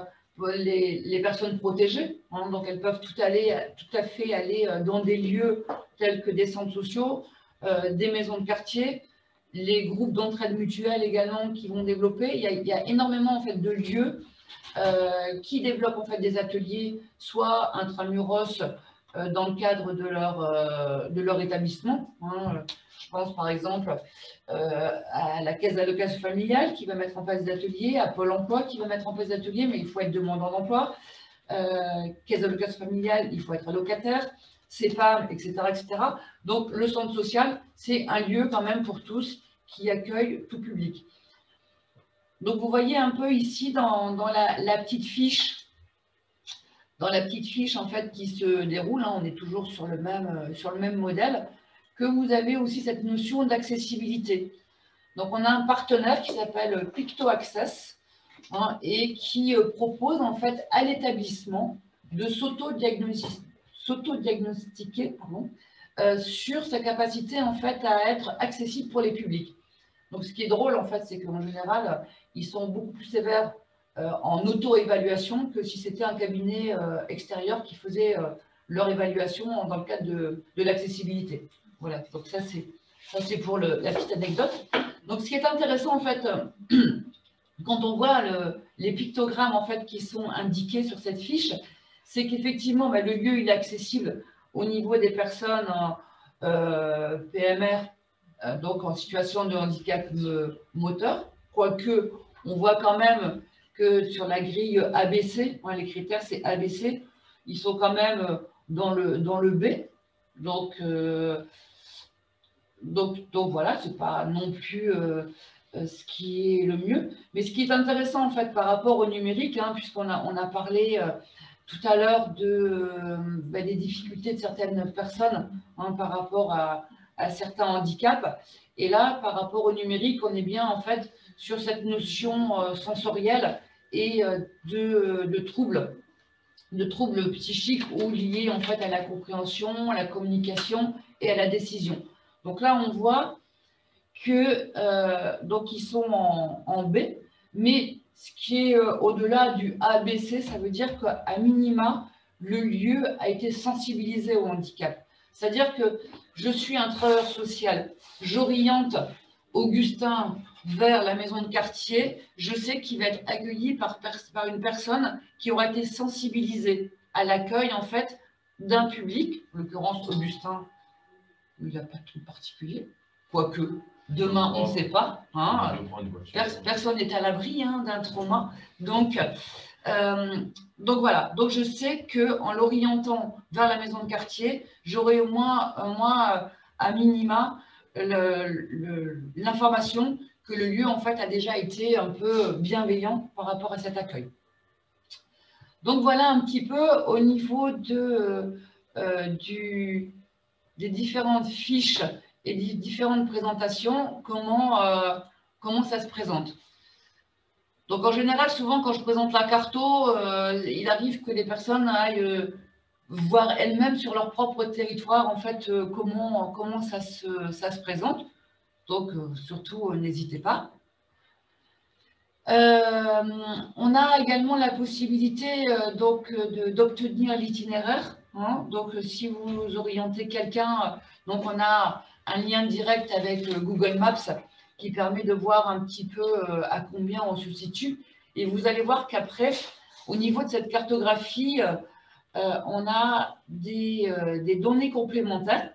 protégées. Donc elles peuvent tout à fait aller dans des lieux tels que des centres sociaux, des maisons de quartier, les groupes d'entraide mutuelle également qui vont développer. Il y a énormément en fait de lieux qui développent en fait des ateliers, soit intramuros dans le cadre de leur établissement. Je pense par exemple à la caisse d'allocation familiale qui va mettre en place des ateliers, à Pôle emploi qui va mettre en place des ateliers, mais il faut être demandeur d'emploi. Caisse d'allocation familiale, il faut être allocataire, CEPAM, etc., etc. Donc le centre social, c'est un lieu quand même pour tous qui accueille tout public. Donc vous voyez un peu ici dans la petite fiche, en fait qui se déroule, on est toujours sur le même modèle, que vous avez aussi cette notion d'accessibilité. Donc on a un partenaire qui s'appelle PictoAccess et qui propose en fait à l'établissement de s'auto-diagnostiquer sur sa capacité en fait à être accessible pour les publics. Donc ce qui est drôle en fait, c'est qu'en général, ils sont beaucoup plus sévères en auto-évaluation que si c'était un cabinet extérieur qui faisait leur évaluation dans le cadre de l'accessibilité. Voilà, donc ça c'est pour la petite anecdote. Donc ce qui est intéressant en fait, quand on voit les pictogrammes en fait qui sont indiqués sur cette fiche, c'est qu'effectivement le lieu il est accessible au niveau des personnes PMR, donc en situation de handicap moteur, quoique on voit quand même que sur la grille ABC, les critères c'est ABC, ils sont quand même dans le B, donc voilà, c'est pas non plus ce qui est le mieux, mais ce qui est intéressant en fait par rapport au numérique, puisqu'on a parlé tout à l'heure des difficultés de certaines personnes par rapport à certains handicaps, et là par rapport au numérique, on est bien en fait sur cette notion sensorielle et de troubles psychiques ou liés en fait à la compréhension, à la communication et à la décision. Donc là, on voit donc ils sont en B, mais ce qui est au-delà du A, B, C, ça veut dire qu'à minima, le lieu a été sensibilisé au handicap. C'est-à-dire que je suis un travailleur social, j'oriente Augustin vers la maison de quartier, je sais qu'il va être accueilli par une personne qui aura été sensibilisée à l'accueil en fait d'un public, en l'occurrence Augustin, il n'a pas de truc particulier, quoique demain on ne sait pas, hein, personne n'est à l'abri hein, d'un trauma, donc voilà, donc je sais qu'en l'orientant vers la maison de quartier, j'aurai au moins à minima l'information que le lieu en fait a déjà été un peu bienveillant par rapport à cet accueil. Donc voilà un petit peu au niveau des différentes fiches et des différentes présentations, comment ça se présente. Donc en général, souvent quand je présente la carto, il arrive que les personnes aillent voir elles-mêmes sur leur propre territoire en fait comment ça se présente. Donc surtout n'hésitez pas. On a également la possibilité d'obtenir l'itinéraire. Hein, donc si vous orientez quelqu'un, donc on a un lien direct avec Google Maps qui permet de voir un petit peu à combien on se situe. Et vous allez voir qu'après, au niveau de cette cartographie, on a des données complémentaires.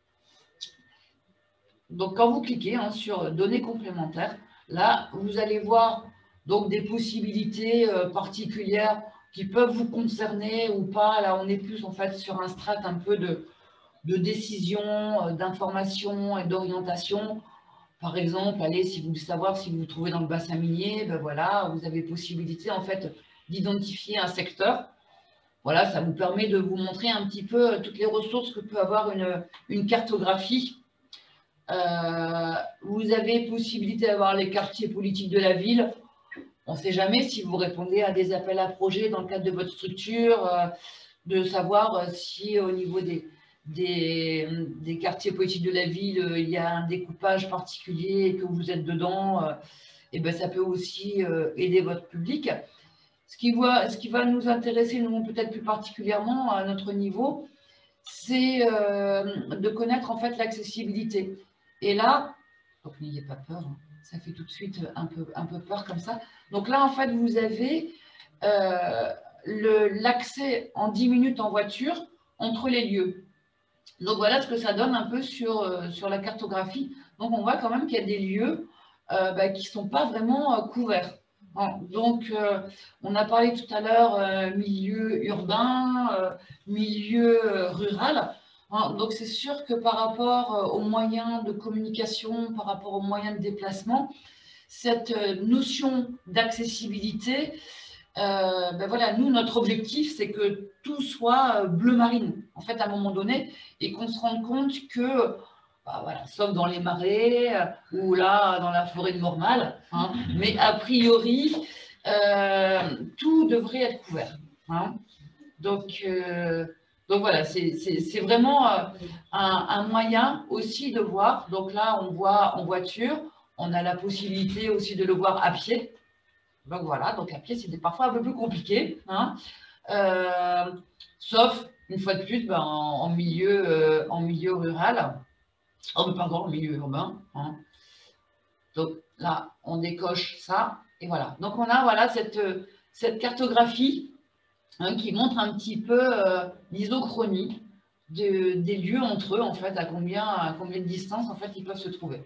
Donc, quand vous cliquez hein, sur données complémentaires, là, vous allez voir donc, des possibilités particulières qui peuvent vous concerner ou pas. Là, on est plus en fait sur un strat un peu de décision, d'information et d'orientation. Par exemple, allez, si vous voulez savoir si vous vous trouvez dans le bassin minier, ben voilà, vous avez possibilité en fait d'identifier un secteur. Voilà, ça vous permet de vous montrer un petit peu toutes les ressources que peut avoir une cartographie. Vous avez possibilité d'avoir les quartiers politiques de la ville. On ne sait jamais si vous répondez à des appels à projets dans le cadre de votre structure, de savoir si au niveau des quartiers politiques de la ville, il y a un découpage particulier et que vous êtes dedans, et ben ça peut aussi aider votre public. Ce qui va nous intéresser, nous peut-être plus particulièrement à notre niveau, c'est de connaître en fait l'accessibilité. Et là, donc n'ayez pas peur, hein, ça fait tout de suite un peu peur comme ça. Donc là, en fait, vous avez l'accès en 10 minutes en voiture entre les lieux. Donc voilà ce que ça donne un peu sur la cartographie. Donc on voit quand même qu'il y a des lieux qui ne sont pas vraiment couverts. Donc on a parlé tout à l'heure milieu urbain, milieu rural. Donc c'est sûr que par rapport aux moyens de communication, par rapport aux moyens de déplacement, cette notion d'accessibilité, voilà, nous, notre objectif, c'est que tout soit bleu marine, en fait, à un moment donné, et qu'on se rende compte que, voilà, sauf dans les marais ou là, dans la forêt de Mormal, hein, mais a priori, tout devrait être couvert. Hein. Donc voilà, c'est vraiment un moyen aussi de voir. Donc là, on voit en voiture, on a la possibilité aussi de le voir à pied. Donc voilà, donc à pied, c'était parfois un peu plus compliqué. Hein. Sauf, une fois de plus, en milieu rural. Oh, mais pardon, en milieu urbain. Hein. Donc là, on décoche ça. Et voilà. Donc on a voilà, cette cartographie hein, qui montre un petit peu l'isochronie des lieux entre eux, en fait, à combien de distance en fait, ils peuvent se trouver.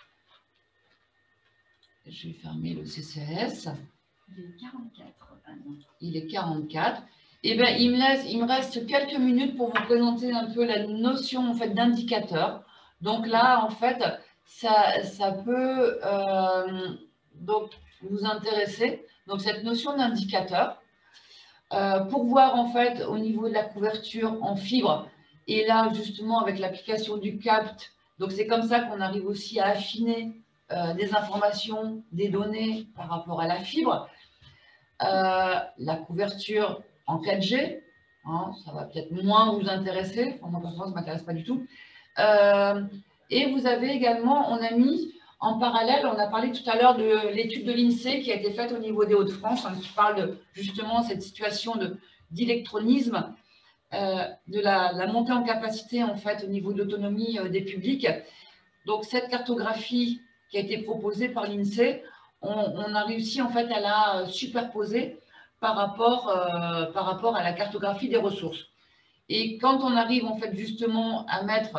Je vais fermer le CCAS. Il est 44. Il est 44. Eh bien, il me reste quelques minutes pour vous présenter un peu la notion en fait, d'indicateur. Donc là, en fait, ça peut donc, vous intéresser. Donc, cette notion d'indicateur, pour voir en fait au niveau de la couverture en fibre, et là, justement, avec l'application du CAPT, donc c'est comme ça qu'on arrive aussi à affiner des informations, des données par rapport à la fibre. La couverture en 4G, hein, ça va peut-être moins vous intéresser, moi personnellement ça ne m'intéresse pas du tout. Et vous avez également, on a mis en parallèle, on a parlé tout à l'heure de l'étude de l'INSEE qui a été faite au niveau des Hauts-de-France, qui parle justement de cette situation d'électronisme, de la montée en capacité en fait au niveau de l'autonomie des publics. Donc cette cartographie qui a été proposée par l'INSEE, on a réussi en fait à la superposer par rapport à la cartographie des ressources. Et quand on arrive en fait justement à mettre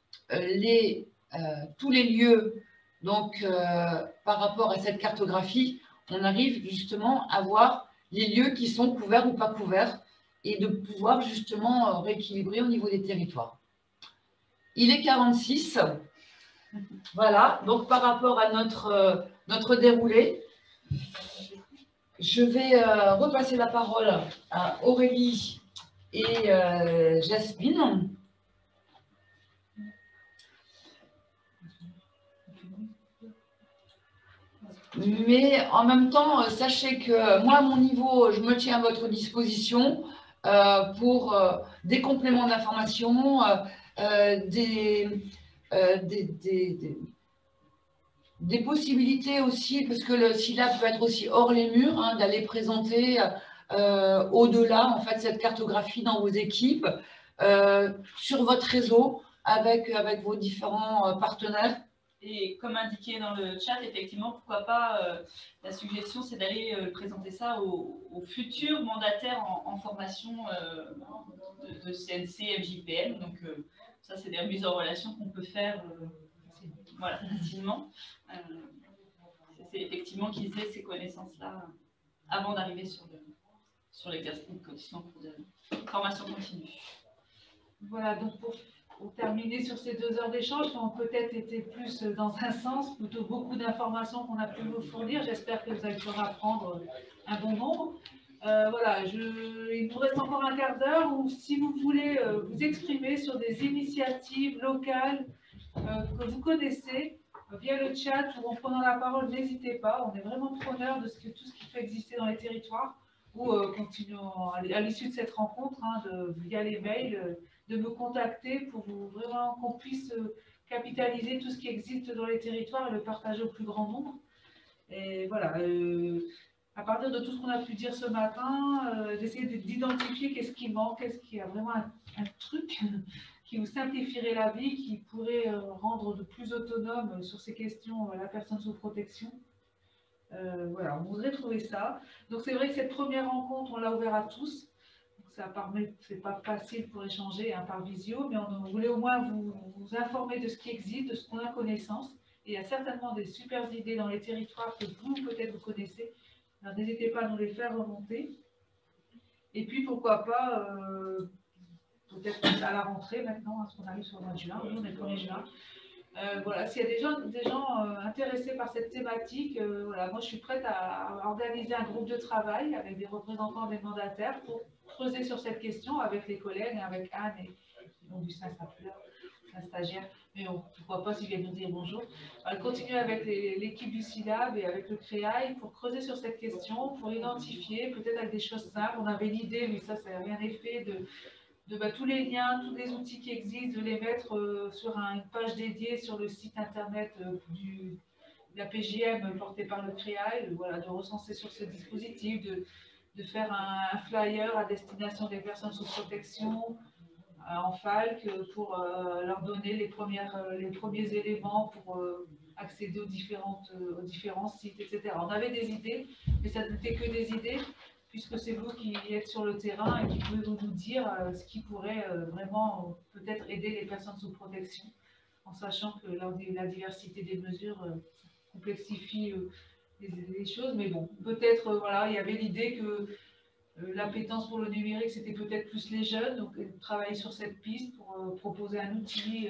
tous les lieux donc par rapport à cette cartographie, on arrive justement à voir les lieux qui sont couverts ou pas couverts et de pouvoir justement rééquilibrer au niveau des territoires. Il est 46. Voilà, donc par rapport à notre déroulé, je vais repasser la parole à Aurélie et Jasmine. Mais en même temps, sachez que moi, à mon niveau, je me tiens à votre disposition pour des compléments d'information, des possibilités aussi, parce que le SILAB peut être aussi hors les murs, hein, d'aller présenter au-delà en fait, cette cartographie dans vos équipes, sur votre réseau, avec vos différents partenaires. Et comme indiqué dans le chat, effectivement, pourquoi pas, la suggestion, c'est d'aller présenter ça aux futurs mandataires en formation de CNC, FJPM. Donc, ça, c'est des remises en relation qu'on peut faire voilà, facilement. C'est effectivement qu'ils aient ces connaissances-là avant d'arriver sur l'exercice de coaching en cours de formation continue. Voilà, donc pour terminer sur ces 2 heures d'échange, qui ont peut-être été plus dans un sens, plutôt beaucoup d'informations qu'on a pu vous fournir. J'espère que vous allez pouvoir apprendre un bon nombre. Voilà, il nous reste encore un quart d'heure où si vous voulez vous exprimer sur des initiatives locales que vous connaissez, via le chat ou en prenant la parole, n'hésitez pas. On est vraiment preneurs de tout ce qui peut exister dans les territoires ou continuons à l'issue de cette rencontre, hein, via les mails, de me contacter pour vraiment qu'on puisse capitaliser tout ce qui existe dans les territoires et le partager au plus grand nombre. Et voilà, à partir de tout ce qu'on a pu dire ce matin, d'essayer d'identifier qu'est-ce qui manque, qu'est-ce qui a vraiment un truc qui vous simplifierait la vie, qui pourrait rendre de plus autonome sur ces questions la personne sous protection. Voilà, on voudrait trouver ça. Donc c'est vrai que cette première rencontre, on l'a ouverte à tous. Ça permet, c'est pas facile pour échanger hein, par visio, mais on voulait au moins vous informer de ce qui existe, de ce qu'on a connaissance. Et il y a certainement des super idées dans les territoires que vous, peut-être, vous connaissez. Alors n'hésitez pas à nous les faire remonter. Et puis, pourquoi pas, peut-être à la rentrée maintenant, parce qu'on arrive sur le mois de juin, nous on est le 1er juin. Voilà, s'il y a des gens intéressés par cette thématique, voilà, moi je suis prête à organiser un groupe de travail avec des représentants des mandataires pour creuser sur cette question avec les collègues, avec Anne et Augustin sera plus là, un stagiaire, mais pourquoi pas s'il vient nous dire bonjour. On va continuer avec l'équipe du SILAB et avec le CREAI pour creuser sur cette question, pour identifier, peut-être avec des choses simples. On avait l'idée, mais ça n'a rien été fait, de tous les liens, tous les outils qui existent, de les mettre sur une page dédiée sur le site internet de la PJM portée par le CREAI, voilà, de recenser sur ce dispositif, de faire un flyer à destination des personnes sous protection en FALC pour leur donner les premiers éléments pour accéder aux différents sites, etc. On avait des idées, mais ça n'était que des idées, puisque c'est vous qui êtes sur le terrain et qui pouvez nous dire ce qui pourrait vraiment peut-être aider les personnes sous protection, en sachant que la diversité des mesures complexifie les choses. Mais bon, peut-être, voilà, il y avait l'idée que l'appétence pour le numérique, c'était peut-être plus les jeunes, donc travailler sur cette piste pour proposer un outil.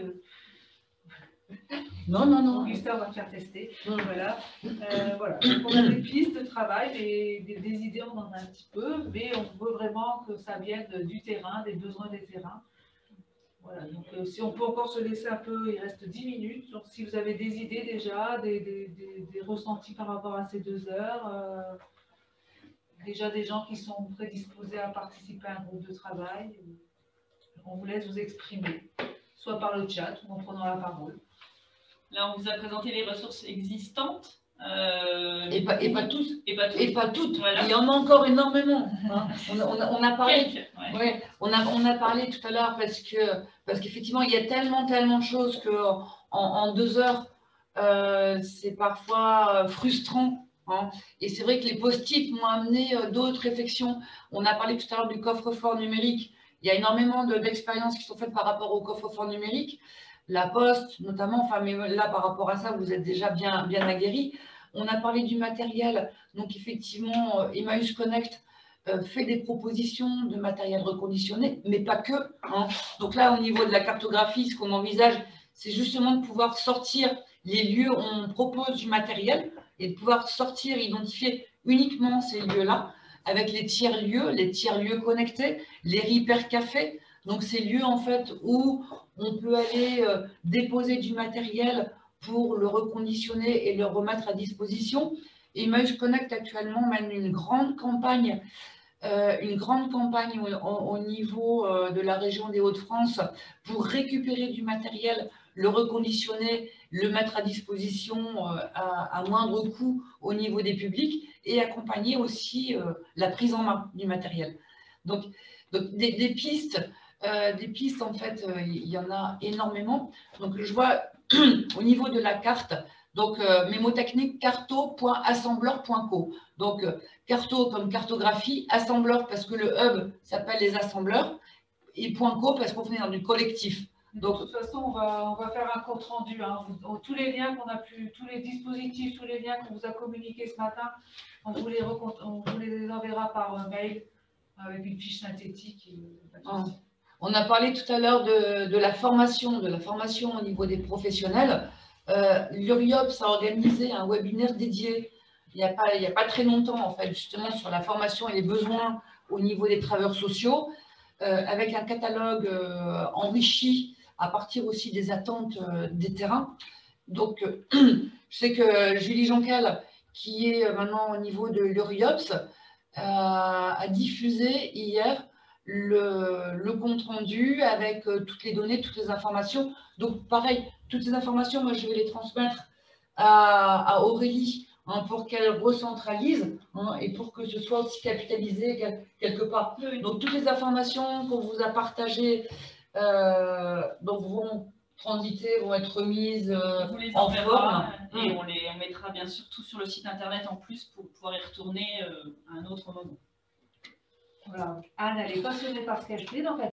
Non. Augustin va te faire tester. Voilà. Voilà. Donc, on a des pistes de travail, des idées, on en a un petit peu, mais on veut vraiment que ça vienne du terrain, des besoins des terrains. Voilà. Donc, si on peut encore se laisser un peu, il reste 10 minutes. Donc, si vous avez des idées déjà, des ressentis par rapport à ces 2 heures, déjà des gens qui sont prédisposés à participer à un groupe de travail, on vous laisse vous exprimer, soit par le chat ou en prenant la parole. Là, on vous a présenté les ressources existantes. Et pas tous. Et pas toutes. Et pas toutes. Voilà. Il y en a encore énormément. Hein. On a parlé. Quelques, ouais. Ouais, on a parlé tout à l'heure parce qu'effectivement, il y a tellement de choses que en 2 heures, c'est parfois frustrant. Hein. Et c'est vrai que les post-it m'ont amené d'autres réflexions. On a parlé tout à l'heure du coffre-fort numérique. Il y a énormément d'expériences qui sont faites par rapport au coffre-fort numérique. La Poste, notamment, enfin, mais là, par rapport à ça, vous êtes déjà bien aguerris. On a parlé du matériel. Donc, effectivement, Emmaüs Connect fait des propositions de matériel reconditionné, mais pas que. Hein. Donc là, au niveau de la cartographie, ce qu'on envisage, c'est justement de pouvoir sortir les lieux où on propose du matériel et de pouvoir sortir, identifier uniquement ces lieux-là, avec les tiers-lieux connectés, les repair cafés. Donc, ces lieux, en fait, où on peut aller déposer du matériel pour le reconditionner et le remettre à disposition. Emmaüs Connect, actuellement, mène une grande campagne au niveau de la région des Hauts-de-France pour récupérer du matériel, le reconditionner, le mettre à disposition à moindre coût au niveau des publics et accompagner aussi la prise en main du matériel. Donc des pistes, en fait, il y en a énormément. Donc, je vois au niveau de la carte, donc mémotechnique carto.assembleur.co. Donc, carto comme cartographie, assembleur parce que le hub s'appelle les assembleurs, et .co parce qu'on est dans du collectif. Donc, de toute façon, on va faire un compte rendu. Hein. Tous les liens qu'on a pu, tous les dispositifs, tous les liens qu'on vous a communiqués ce matin, on vous les enverra par mail avec une fiche synthétique. On a parlé tout à l'heure de la formation au niveau des professionnels. L'URIOPS a organisé un webinaire dédié il n'y a pas très longtemps, en fait, justement sur la formation et les besoins au niveau des travailleurs sociaux, avec un catalogue enrichi à partir aussi des attentes des terrains. Donc, je sais que Julie Jonquel, qui est maintenant au niveau de l'URIOPS, a diffusé hier le compte-rendu avec toutes les données, toutes les informations. Donc, pareil, toutes ces informations, moi, je vais les transmettre à Aurélie hein, pour qu'elle recentralise hein, et pour que ce soit aussi capitalisé quelque part. Oui. Donc, toutes les informations qu'on vous a partagées donc vont transiter, vont être remises en forme. Et on les mettra bien sûr tout sur le site internet en plus pour pouvoir y retourner à un autre moment. Voilà. Anne, elle est passionnée par ce qu'elle fait, donc